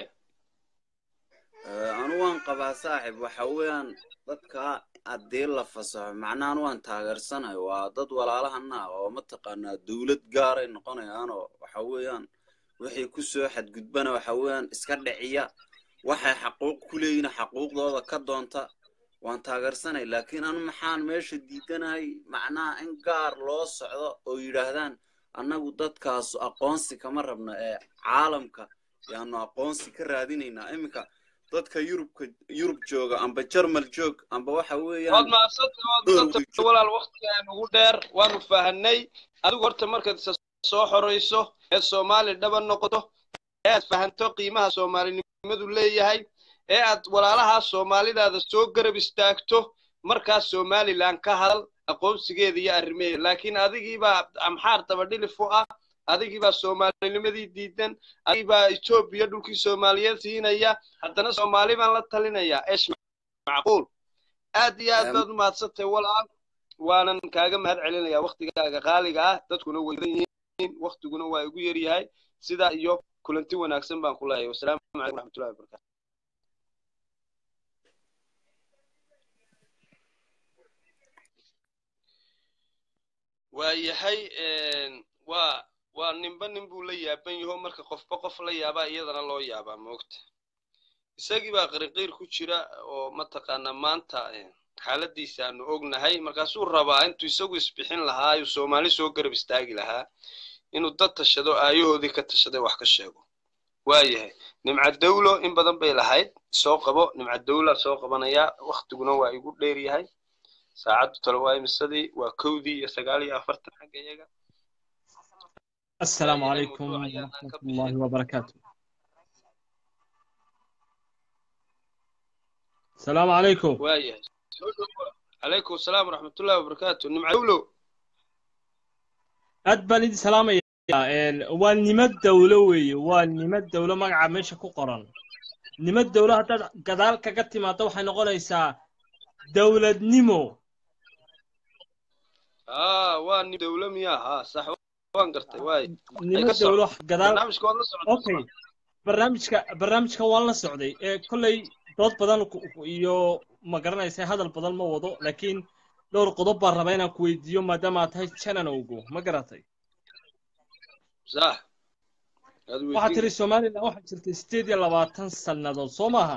anu waan qabaa saaxiib waxa weeyaan dadka hadii la fasaxo macnaan waan taageersanahay waa dad walaalahana oo ma taqaanaa dawlad gaar ay noqonayaan oo waxa weeyaan wixii ku soo xadgudbana waxa weeyaan iska dhiciya waxay xaquuq ku leeyihiin xaquuqdooda ka doonta waan taageersanay laakiin anu maxaan meesha diidanahay macnaha in gaar loo socdo oo yidhaahdaan annagu dadkaas aqoonsi kama rabna ee caalamka yaanu aqoonsi ka raadinaynaa iminka dadka yurubka yurub jooga amba jarmal joog amba waxa weeyaan
waad maasanta walaal waqtigaan ugu dheer waanu fahanay adigu horta markaad soo xoreyso ee Soomaali dhaba noqoto ee aad fahanto qiimaha Soomaalinimadu leeyahay ee aad walaalaha Soomaalidaada soo garab istaagto markaas Somaliland ka hadal aqoonsigeeda iyo arrimeeda laakiin adigiiba amxaar daba dhilif u ah adigiiba Soomaalinimadii diidan adigiiba Ethiopia dhulkii Soomaaliyeed siinaya haddana Soomaali baan la talinaya eesh macquul aad iyo aad baad u maadsantay walaal waanan kaaga mahad celinaya waqtigaaga qaaliga ah dadkuna way yihiin waqtiguna waa igu yar yahay sida iyo kulanti wanaagsan baan ku leeyahay wassalaamu calaykum waraxmatullaahi wabarakaatuh waayahay waa waa ninba nin buu la yaaban yaho marka qofba qof la yaabaa iyadana loo yaabaa moogta isagii baa qariqiir ku jira oo mataqaana maanta xaaladiisa aanu ognahay markaasuu rabaa intuu isagu isbixin lahaa ayuu Soomaali soo garab istaagi lahaa inuu dad tashado aayahoodii ka tashaday wax ka sheego waayahay nimcad dawlo in badan bay lahayd soo qabo nimcad dawla soo qabanaya waqtiguna waa igu dheer yahay saacadu talo waa imisadii waa kowdii iyo sagaal iyo afartan xagga iyaga
السلام عليكم ورحمة الله وبركاته السلام عليكم
وايه عليكم السلام ورحمة الله وبركاته نمعولو
أدبان إدي سلام يا وان نمد دولة وي وان نمد دولة مقع ميشا كو قران نمد دولة حتى قدال كاكتي ما توحي نقول إيسا دولة نمو
آه وان دولة مياه ها صح وان قرتي واي
نمد دولة قدال أوكي برنامجك برنامجك والله سعودي كلي dood badan iyo ma garanaysaa hadal badan ma wado laakiin dhowr qodob baan rabaa inaan ku weydiiyo maadaama aad tahay channel-owgu ma garatay
sax
waxaad tiri Soomaaliland waxaa jirtay sideed iyo labaatan sannadood soo maaha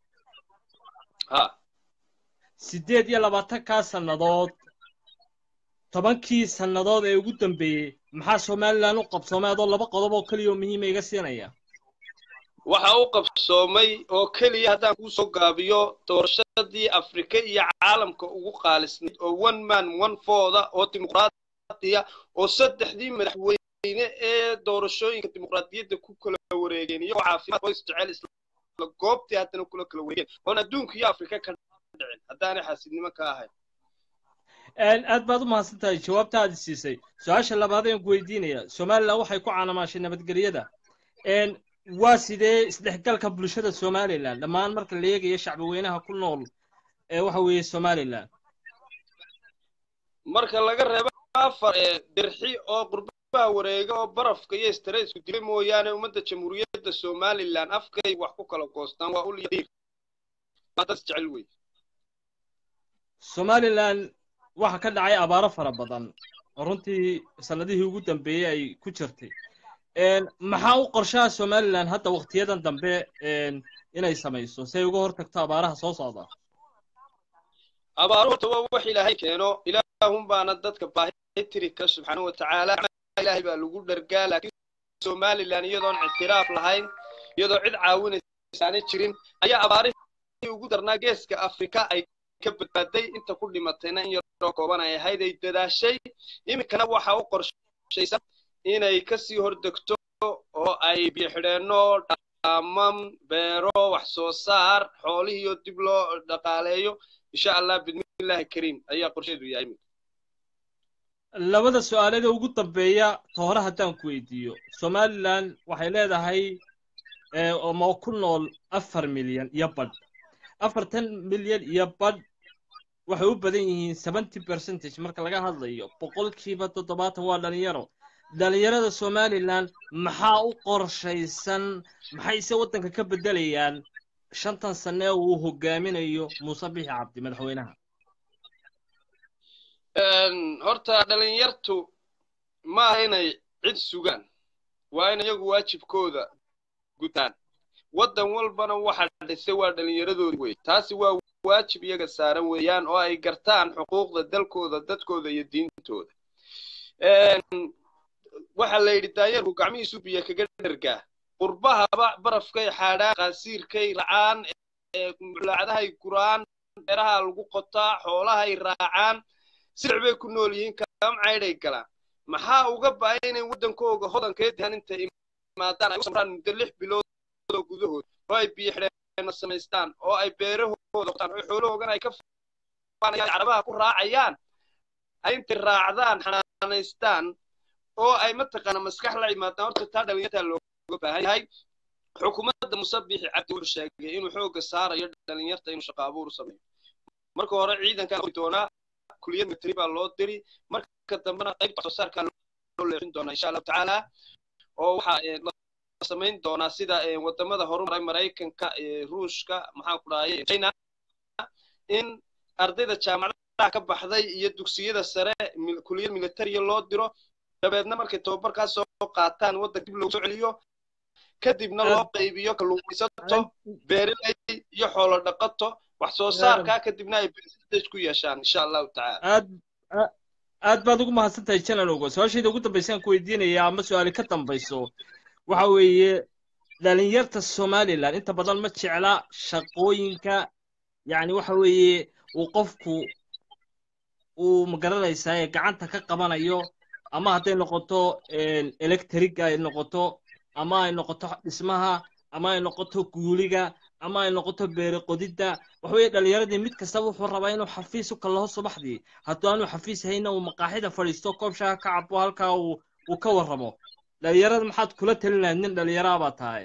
ha
sideed iyo labaatan ka sannadood tobankii sannadood ee ugu dambeeyay maxaa Soomaaliland u qabsoomay adoo laba qodob oo kaliya oo muhiim ah iga siinaya
waxa uu qabsoomay oo kaliya haddaan ku soo gaabiyo doorashadii Afrika iyo caalamka ugu qaalisnay oo one man one vote oo dimuqraadiya oo saddexdii madaxweyne ee doorashooyinka dimuqraadiyadda ku kala wareegeen iyo caafimaad oo isjecel isla goobtii haddana kula kala wareegeen oo adduunka iyo Afrika ka dhicin haddaan xasidnimo ka ahay
een aad baad u mahadsantahay jawaabtaad siisay su'aasha labaad ee ku weydiinaya Soomaaliland waxay ku caanamashay nabadgelyada een waa sidee isdhexgalka bulshada Soomaaliland dhammaan marka la eegayo shacbi weynaha ku nool ee waxa weeye Soomaaliland
marka laga reebo afar ee dirxi oo qurbaha wareega oo barafka iyo stress ku dilay mooyaane ummadda jamhuuriyadda Soomaaliland afkay wax ku kala goostaan waa ul yadiir madas jecel wey
Soomaaliland waxa ka dhacay abaaro fara badan runtii sanadihii ugu dambeeyay ay ku jirtay een maxaa u qorshaha Soomaaliland hadda waqtiyadan dambe een inay samayso si ay uga hortagto abaaraha soo socda
abaaro waa wax ilaahay keeno ilaahum baana dadka baahi tiri ka subxaanahu wa ta'ala ilaahay baa lagu dhargaa laakiin Soomaaliland iyadoo ictiraaf lahayn iyadoo cid caawinaysa aan jirin ayaa abaarihii ugu darnaa geeska Afrika ay ka badbaaday inta ku dhimatayna in yaroo kooban ay ahayd ay dadaashay iminkana waxa uu qorshaysan inay ka sii hordagto oo ay bixidheeno dhammaan beero wax soo saar xoolihiyo dib loo dhaqaaleeyo insha Allah bidmillaahi kariim ayaa qorsheedu yahay
labada su'aaleed ugu dambeeya toora haddaan ku weydiiyo Soomaaliland waxay leedahay ee oo ma ku nool afar milyan iyo badh afartan milyan iyo badh waxay u badan yihiin seventy percent marka laga hadlayo boqolkiiba toddobaatan waa dhalinyaro dhalinyarada Soomaaliland maxaa u qorshaysan maxay se wadanka ka bedelayaan shantan sano uu hogaaminayo Muuse Biixi Cabdi madaxweynaha
een horta dhalinyartu ma inay cid sugan waa in iyagu waajibkooda gutaan wadan walbana waxa dhisay waa dhalinyaradooda way taasi waa waajib iyaga saaran weeyaan oo ay gartaan xuquuqda dalkooda dadkooda iyo diintooda waxa la yidhi daayarku gacmihiisu biyo kaga dhergaa qurbahaba barafkay xaadhaan qaasiirkay racaan mulacadahay guraan beeraha lagu qotaa xoolahay raacaan sirc bay ku nool yihiin kaam caydhay galaan maxaa uga baahan inay waddankooga hodankeed yahan intay imaadaan ay u samraan muddo lix bilood oo gudahood oo ay biyo xidheena samaystaan oo ay beerahooda qotaan oo xoolahoogan ay ka faanayaan carabaha ku raacayaan ay intay raacdaan xanaanaystaan oo ay mataqaana maskax la yimaadaan horta taa dhalinyarta looga baahan yahay xukuumadda musabixi cabdi wuxuu sheegay inuu xoogga saarayo dhalinyarta inuu shaqo abuur sameeyo marka hore ciidanka doonaa kuliyad military baa loo diri marka dambena qaybta soo saarka loo leexin doonaa insha allahu tacaala oo waxaa la samayn doonaa sida wadamada horumaray maraykanka ruushka maxaa ku dhahay china in ardayda jaamacadaha ka baxday iyo dugsiyada sare kuliyad military loo diro dabeedna markay tababarkaas soo qaataan waddanka dib loogu soo celiyo kadibna loo qaybiyo kalluumaysato beeraley iyo xoolo dhaqato wax soo saarka kadibna ay percentage ku yeeshaan insha allahu tacaala
aad aad baad ugu mahadsantahay janalowga su-aashayda ugu dambaysaan ku weydiinaya ama su-aali ka dambayso waxa weeye dhalinyarta somaliland inta badan ma jecla shaqooyinka yani waxa weeye uu qofku uu magaranaysaa ee gacanta ka qabanayo ama hadday noqoto electriga ay noqoto ama ay noqoto dhismaha ama ay noqoto guuliga ama ay noqoto beere qodidda waxa weeye dhalinyaradii mid kastaba wuxuu rabaa inuu xafiis u kalaho subaxdii hadduu aanu xafiis hayna uu maqaaxida fadhiisto koob shaaha ka cabo halkaa uu uu ka warramo dhalinyarada maxaad kula talin lahayd nin dhalinyaraa baa tahay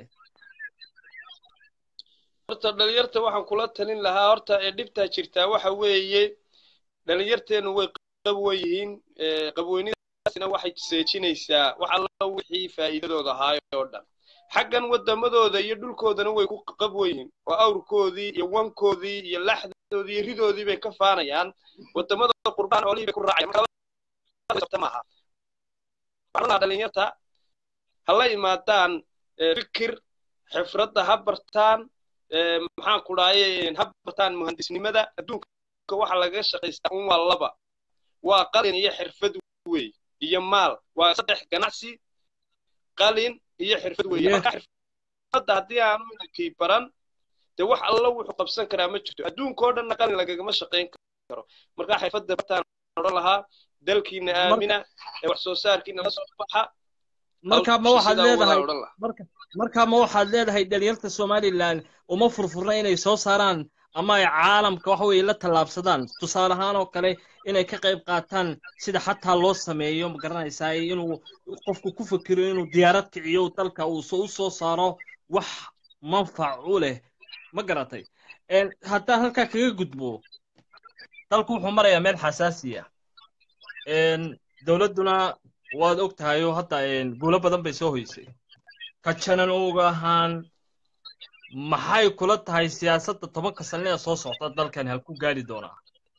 horta dhalinyarta waxaan kula talin lahaa horta ee dhibtaa jirtaa waxa weeye dhalinyarteenu way qabwan yihiin qabweynida waxay seejinaysaa wax alla wixii faa'iidadooda ahaa oo dhan xaggan wadamadooda iyo dhulkoodana way ku qabwan yihiin oo awrkoodii iyo wankoodii iyo laxdoodii iyo ridoodii bay ka faanayaan wadamada qurbaan xoolihii bay ku raacayaan maaha waxaa dhalinyarta hala imaadaan fikir xifradda ha bartaan maxaan ku dhahay ha bartaan muhandisnimada adduunka waxa laga shaqaystaa un waa laba waa qalin iyo xirfad wey iyo maal waa saddex ganacsi qalin iyo xirfad weeye marka xirfadda haddii aanu inankii baran dee wax alla wuxuu qabsan karaa ma jirto adduunka oo dhanna qalin lagagama shaqayn karo marka xirfadda bataan odhan lahaa dalkiina aamina ee wax soo saarkiina la soo baxa
marka ma waxaad leedahay marka marka ma waxaad leedahay dhalinyarta somaliland uma furfurna inay soo saaraan ama ay caalamka waxa weeye la tallaabsadaan tusaale ahaan oo kale inay ka qayb qaataan sida xataa loo sameeyo ma garanaysaa inuu qofku ku fikiro inuu diyaarad kiciyo dalka uu soo soo saaro wax manfac u leh ma garatay haddaan halkaa kaga gudbo dalku wuxuu marayaa meel xasaasi ah dowladduna waad og tahay oo hadda guulo badan bay soo hoysay ka janan uga ahaan maxay kula tahay siyaasadda tobanka sane ee soo socda dalkan halku gaari doonaa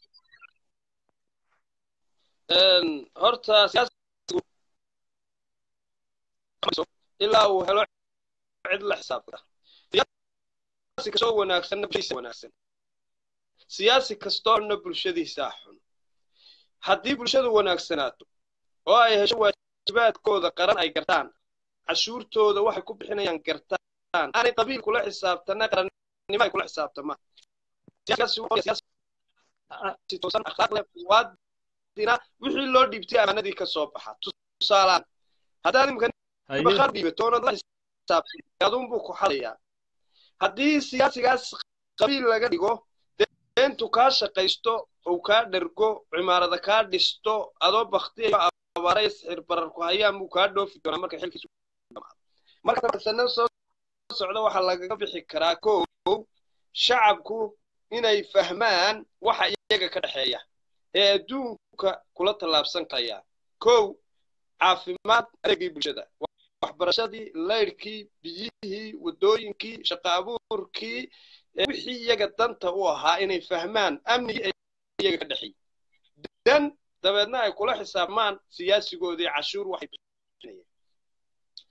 horta ilaa uu helo cid la xisaabta siyaasi kastoo wanaagsanna bulshadiisa wanaagsan siyaasi kastoona bulshadiisa xun haddii bulshadu wanaagsanaato oo ay hesho waajibaadkooda qaran ay gartaan cashuurtooda waxay ku bixinayaan gartaan aanay qabiil kula xisaabtana qarannimo ay kula xisaabtamaan siyaasi toosan akhlaaq leh waadina wixii loo dhiibtay amaanadii ka soo baxa tusaalaan haddaad imika bakar dhiibatoonad la xisaabtay adunbuu ku xalayaa haddii siyaasigaas qabiil laga dhigo deentu kaa shaqaysto ou kaa dhergo cimaarada kaa dhisto adoo baktiyayo abaaraya sixir bararku hayaan buu kaa dhoofi doonaa marka xilkiisu dhamaado marka sanad soo socda waxaa lagaga bixi karaa kow shacabku inay fahmaan waxa iyaga ka dhexeeya ee adduunka kula tallaabsan karaya kow caafimaad adeegii bulshada waxbarashadii laydhkii biyihii wadooyinkii shaqo abuurkii wixii iyaga danta u ahaa inay fahmaan amnigii iyaga ka dhexeeyay dan dabeedna ay kula xisaabmaan siyaasigoodii cashuur waxay bixinayeen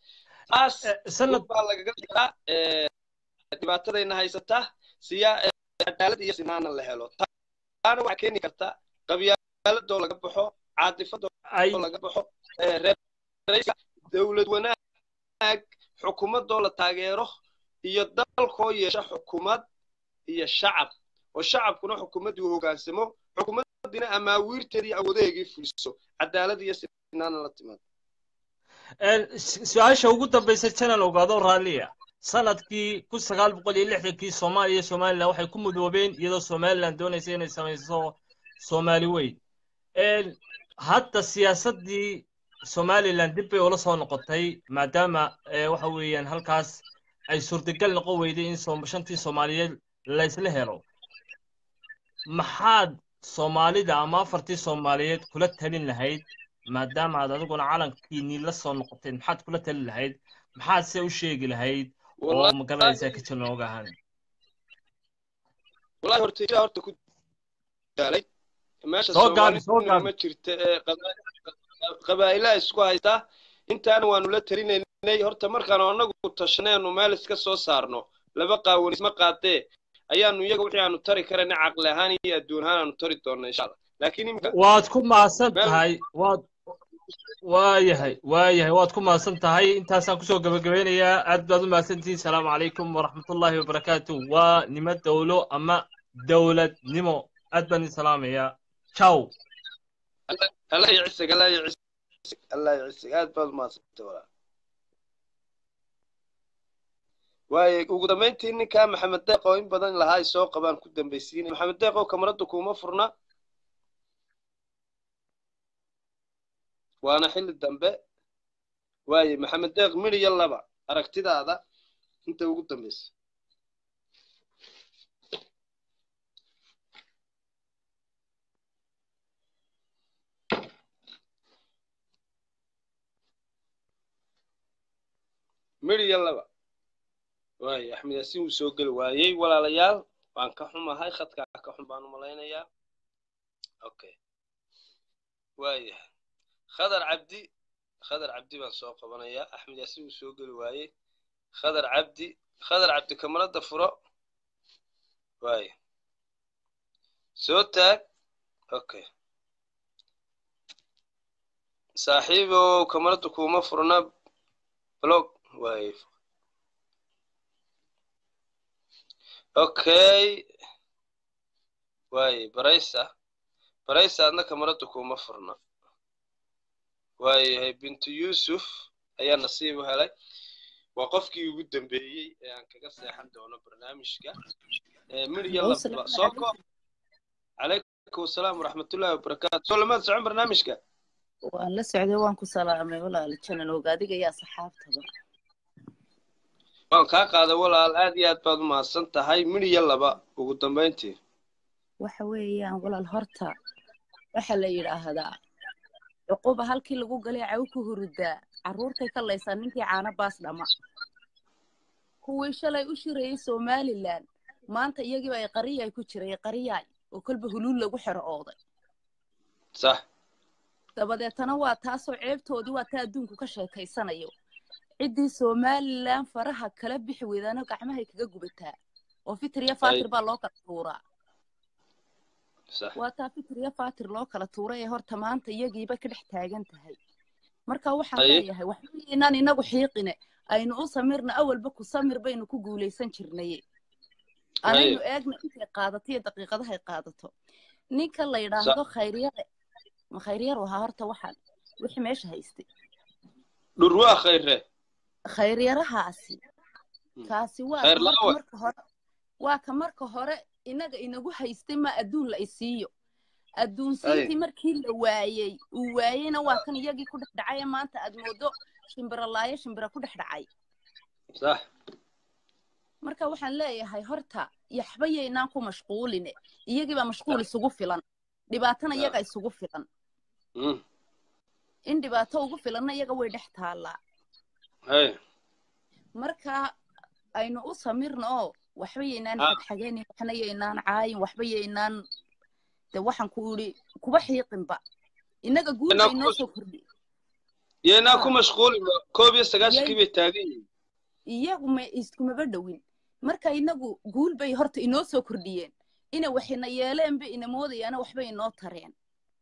taas sanad baa lagaga dhigaa dhibaatadayna haysata siyaa cadaalad iyo sinaan la helo taana waxa keeni karta qabyaaladoo laga baxo caadifadoo laga baxo reeraysa dawlad wanaag xukuumadoo la taageero iyo dalkoo yeesha xukuumad iyo shacab oo shacabkuna xukuumaddu hoggaansamo xukuumadina amaawiirteedii awoodeegii fuliso cadaalad iyo sinaan la timaado
su-aasha ugu dambaysa channel ogaado raaliya sanadkii kun sagaal boqol iyo lixdankii Soomaaliya iyo Somaliland waxay ku mudoobeen iyadoo Somaliland doonaysa inay samayso Soomaali weyn een hadda siyaasadii Somaliland dib bay ula soo noqotay maadaama waxa weeyaan halkaas ay suurtagal noqon weyday in shantii Soomaaliyeed la isla helo maxaad Soomaalida ama afartii Soomaaliyeed kula talin lahayd maadaama aad adiguna calankiinii la soo noqoteen maxaad kula talin lahayd maxaad se u sheegi lahayd oo magalaysa ka jir nooga ahaan
wallahi horta horta ku daalay meesha
Soomaaliya
ma jirta qabaa'ila isku haysta intaan waanu la talinaynay horta markaan anagu tashanayno meel iska soo saarno laba qaawan isma qaatee ayaanu iyaga wixii aanu tari karana aqal ahaan iyo adduun ahaan aanu tari doonaa insha Allah laakiin imka
waad ku maasan tahay waad waayahay waayahay waad ku maasan tahay intaasaan kusoo gabagabeynayaa aad baad u maasantihiin salaamu calaykum waraxmatullaahi wabarakaatuh waa nimo dawlo ama dawladnimo aad baan idin salaamayaa ciao
Allah يعزك الله يعزك الله يعزك aad baad u maasantahay walaa waay ugu dambeyntii ninka Maxamed Deeqo in badan lahaay soo qabaan ku dambaysiin Maxamed Deeqo kamaradu kuma furna waana xilli dambe waay Maxamed Deeq miriya laba aragtidaada inta ugu dambaysa miriya laba waay Axmed Yaasin uu soo gal waayay walaalayaal waan ka xumahay khadka ka xun baan u malaynayaa okay waay khadar cabdi khadar cabdi baan soo qabanayaa Axmed Yaasin uu soo gal waayay khadar cabdi khadar cabdi kamarada furo waay soo taag okay saaxiibo kamarada kuma furna blog waay okay waay baraysa baraysa adna kamarada kuma furna waay bintu Yusuf ayaa nasiib u helay waa qofkii ugu dambeeyay ee aan kaga seexan doono barnaamijka ee Maryam la soo ko alaykum salaam waraxmatullaahi wabarakaatuh salaamaad socon barnaamijka
waan la socday waan ku salaamay walaal channel ogaadiga yaa saxaabtada
waan ka qaaday walaal aad iyo aad baad u maasan tahay Maryam laba ugu dambeyntii
waxa weeyaan walaal horta waxa la yiraahdaa uquba halkii lagu galay caw ku hurudaa caruurtay ka laysan ninkii caana baas dhama kuwii shalay u shirayay Somaliland maanta iyagii ay qariyay ku jiray qariyay oo kulba huluul lagu xiro ooday
sax
dabadeetana waa taasoo ceebtoodii waa taa adduunku ka sheekaysanayo cidii Somaliland faraha kala bixi weedana gacmahay kaga gubataa oo fitriya faatir baa loo kala tuuraa
sax
waa taa fitriya faatir loo kala tuuray ee horta maanta iyagiiba ka dhex taagan tahay marka waxaan leeyahay wax inaan inagu xiiqine aynu u samirna awalba ku samir baynu ku guuleysan jirnay anaynu eegna intay qaadatay daqiiqadaha ay qaadato ninka la yiraahdo khayriyada ma khayriyar waxa horta waxaan wixii meesha haystay
dhurwa khayre
khayriyarahaasi kaasi waa marka hore waa ka marka hore inaga inagu haystay ma adduun la isiiyo adduun siintii markii la waayay uu waayayna waa kan iyagii ku dhacay maanta aad moodo shimbira laaye shimbira ku dhacay
sax
marka waxaan leeyahay horta yaxbayeynaan ku mashquuline iyagii baa mashquul isugu filan dhibaatana iyaga isugu filan in dhibaato ugu filanna iyaga way dhex taala
hay
marka aynu u samirno waxba yeynaan xagxageen waxna yeynaan caayin waxba yeynaan de waxaan ku iri kuba xiiqinba inaga guud ay noo soo kordhi
yeena ku mashquul koob iyo sagaashan kii bay taagan
iyagu ma iskuma badawin marka inagu guul bay horta inoo soo kordhiyeen ina waxina yeeleenba ina moodayaan waxba inoo tareen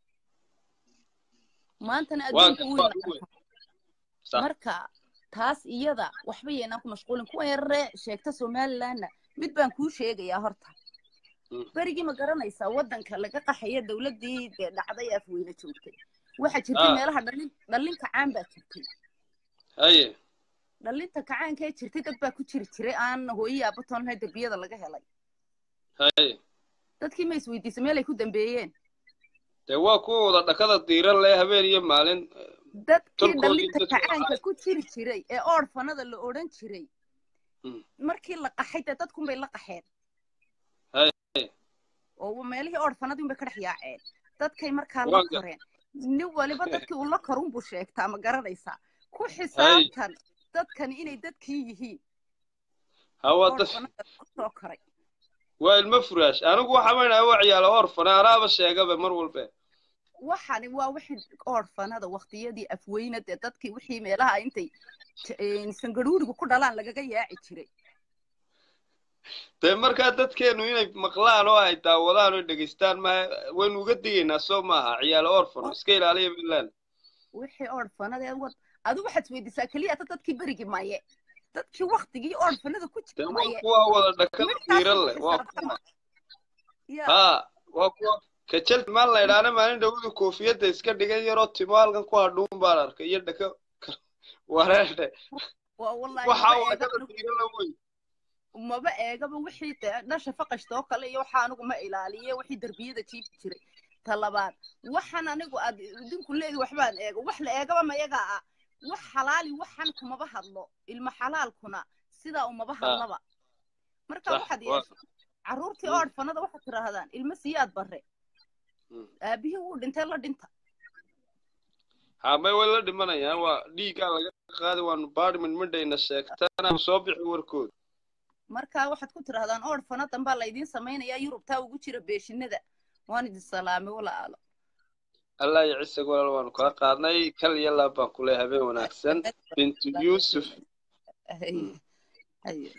maantana adduunka uu ina marka taas iyada waxba yeena ku mashquulin kuwa yarre sheegta Somaliland mid baan ku sheegayaa horta barigi ma garanaysaa wadanka laga qaxaya dawladii dhacday afweyna joogtay waxa jirtay meelaha dhalin dhalinka caan baa jirtay
haye
dhalinta kacaanka ee jirtay dad baa ku jiri jiray aan hooyaya batoon hay darbiyada laga helay
haye
dadkii ma isweydiisay meel ay ku dambeeyeen
de waa ku wada dhakada diiran leh habeen iyo maalin
dadkii dhalinta kacaanka ku jiri jiray ee orfanada la oran jiray markii la qaxay dadku bay la qaxeen
haye
oo meelihii orfanadu bay ka dhex yaaceen dadkay markaa la koreen nin waliba dadkii uu la korun buu sheegtaa ma garanaysaa ku xisaabtan dadkan inay dadkii yihiin
hawa dad
soo koray
waa ilma furaash anigu waxa ma inaa wacyaalo orfana araaba sheegaba mar walba
waxani waa wixii orfanada waqtiyadii afweynada dadkii wixii meelaha intay sangaruurigu ku dhalaan lagaga yaaci jiray
de marka dadkeenu inay maqlaan oo ay daawadaan oo dhageystaan ma waynu uga digaynaa soo maaha ciyaal orfan iska ilaaliya bilaan
wixii orfanada wad adu waxaad weydiisaa kaliya dadkii barigi maaye dadkii waqtigii orfanada ku jiray maaye
waa wada dhakada diiran leh waa ha waa kuwa kajal ma la ilaana maalin dhawadu koofiyada iska dhigan yaro timaalkan ku hadhuun baan arkay iyo dhaka wareerta
waa wallahi
waxa uu dhakada diiran la weey
maba eegaba wixii dhasha faqashto kale iyo waxa anigu ma ilaaliye wixii darbiyada jiib jiray talabaad waxaan anigu aad idinku leeyahay waxbaan eego wax la eegaba ma yaga ah wax xalaali waxan kuma ba hadlo ilma xalaalkuna sida uma ba hadlaba marka waxaad yeesho caruurtii orfanada waxa tiraahdaan ilma siyaad bare aabihi uu dhintay la dhinta
ha may wala dhimanayaan waa dhiiga laga qaadi waan baarmin midayna sheegtana soo bixi warkood
marka waxaad ku tiraahdaan orfanadan baa la idin sameeynaya Yurubta ugu jira beeshinada waan idin salaamay walaalo
الله يعسك ولا وان كلا قادناي كل يلا باكله هبه وناكسن بنت يوسف
اي اي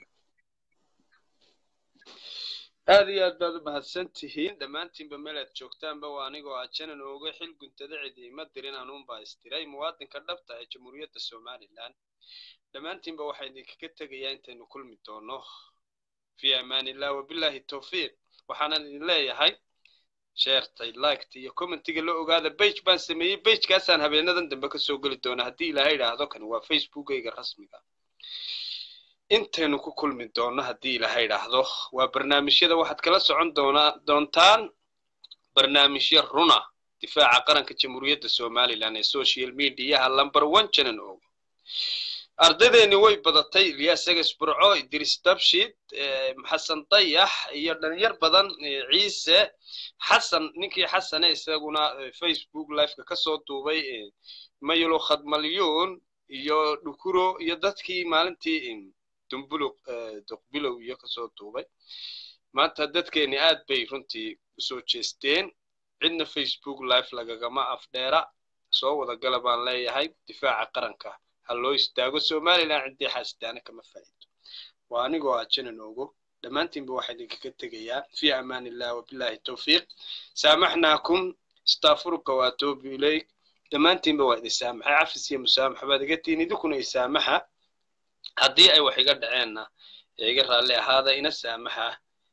هذه أدبار بهالسنتين دمانتين بملة جوكتان بوانيقو عشان نوجو حل كنت دعدي ما درين عنهم باستراي مواد كردبتها جمهورية الصومال الآن دمانتين بوحيدك كتجي أنت نقول متونو في أمان الله وبالله التوفيق وحنا لله هاي شيرتي لايكتي كومنتي لو ogaada page baan sameeyay page kaasaan habeenadan dambe ka soo gali doona hadii ilaahay raahdo kan waa Facebook-ayga rasmiga intaynu ku kulmi doono hadii ilaahay raahdo waa barnaamijyada waxaad kala socon doona doontaan barnaamijyo runa difaaca qaranka jamhuuriyadda Soomaaliland ee social media number one channel oo ardaydeeni way badatay Ilyas Burco Idris Dabshid Xasan Dayax iyo dhalinyar badan Ciise Xasan ninkii Xasan isaguna Facebook live ka soo duubay maylo khadmalyoon iyo dhukuro iyo dadkii maalintii dumbulo duqbilo iyo ka soo duubay maanta dadkeeni aad bay runtii soo jeesteen cidna Facebook live lagagama afdheera soo wada galabaan leeyahay difaaca qaranka hallo istaago Soomaaliland cidii xaasdaana kama faa'iido waa anigoo ajanan ogo dhamaantiinba waxay idinka tagayaa fi amaan illah wa billahi tawfiiq saamaxnaakum astaghfiruka wa atuubu ilayk dhamaantiinba waa idin saamaxay cafis iyo musaamaxa baad iga tiin idinkuna isaamaxa haddii ay wax iga dhaceena iga raali ahaada ina saamaxa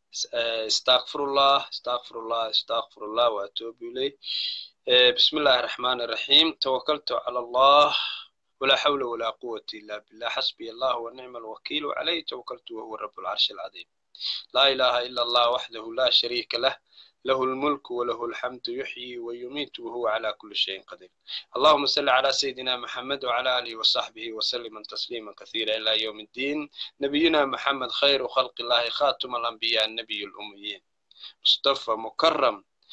astaghfirullah astaghfirullah astaghfirullah wa atuubu ilayk bismillahir rahmanir rahim tawakkaltu ala allah ولا حول ولا قوة إلا بالله حسبي الله ونعم الوكيل وعليه توكلت وهو رب العرش العظيم لا إله إلا الله وحده لا شريك له له الملك وله الحمد يحيي ويميت وهو على كل شيء قدير اللهم صل على سيدنا محمد وعلى آله وصحبه وسلم تسليما كثيرا إلى يوم الدين نبينا محمد خير خلق الله خاتم الأنبياء النبي الأميين مصطفى مكرم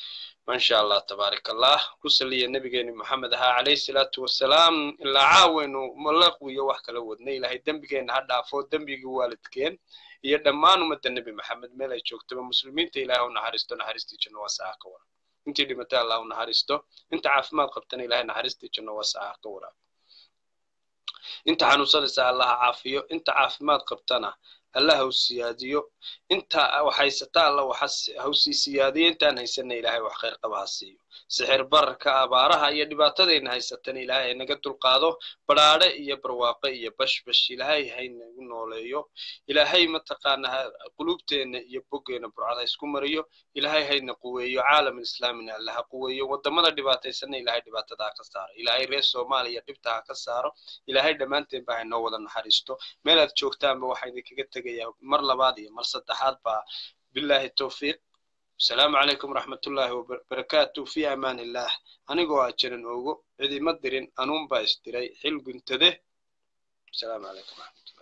ما شاء الله تبارك الله كسلي النبي محمد ها عليه الصلاة والسلام إلا عاون وملق ويوحك لودنا إلى هاي دنبكين هذا فوق دنبك والدكين يدمان ومد النبي محمد ما لا يشوك تبى مسلمين تإلهه ونحرسته نحرستي جنوا وساعة كورا أنت اللي متى الله ونحرسته أنت عارف ما قبتني إلهه نحرستي جنوا وساعة كورا أنت حنوصل سأل الله عافية أنت عارف ما قبتنا الله وسياديو انت وحيستا الله وحس هوسي سيادي انت نيسن إلهي وخير قباسيو سحر بركة أبارها هي دباتين هيستن إلهي نقد القاضو برارة هي برواقة هي بش بش إلهي هين نوليو إلهي متقانها قلوبتين يبقين برعاد يسكمريو إلهي هين قويو عالم الإسلام الله قويو ودمنا دباتين سن إلهي دبات دا كسار إلهي رئيس سوماليا دبتها كسار إلهي دمانتين باهي نوضا نحرستو ميلاد شوكتان بوحيدي كتغيا مر لبادي مر صدحات با بالله التوفيق السلام عليكم ورحمة الله وبركاته في أمان الله أنا قوة أجرن أوغو عدي مدرين أنوم باستري حلق انتده السلام عليكم ورحمة الله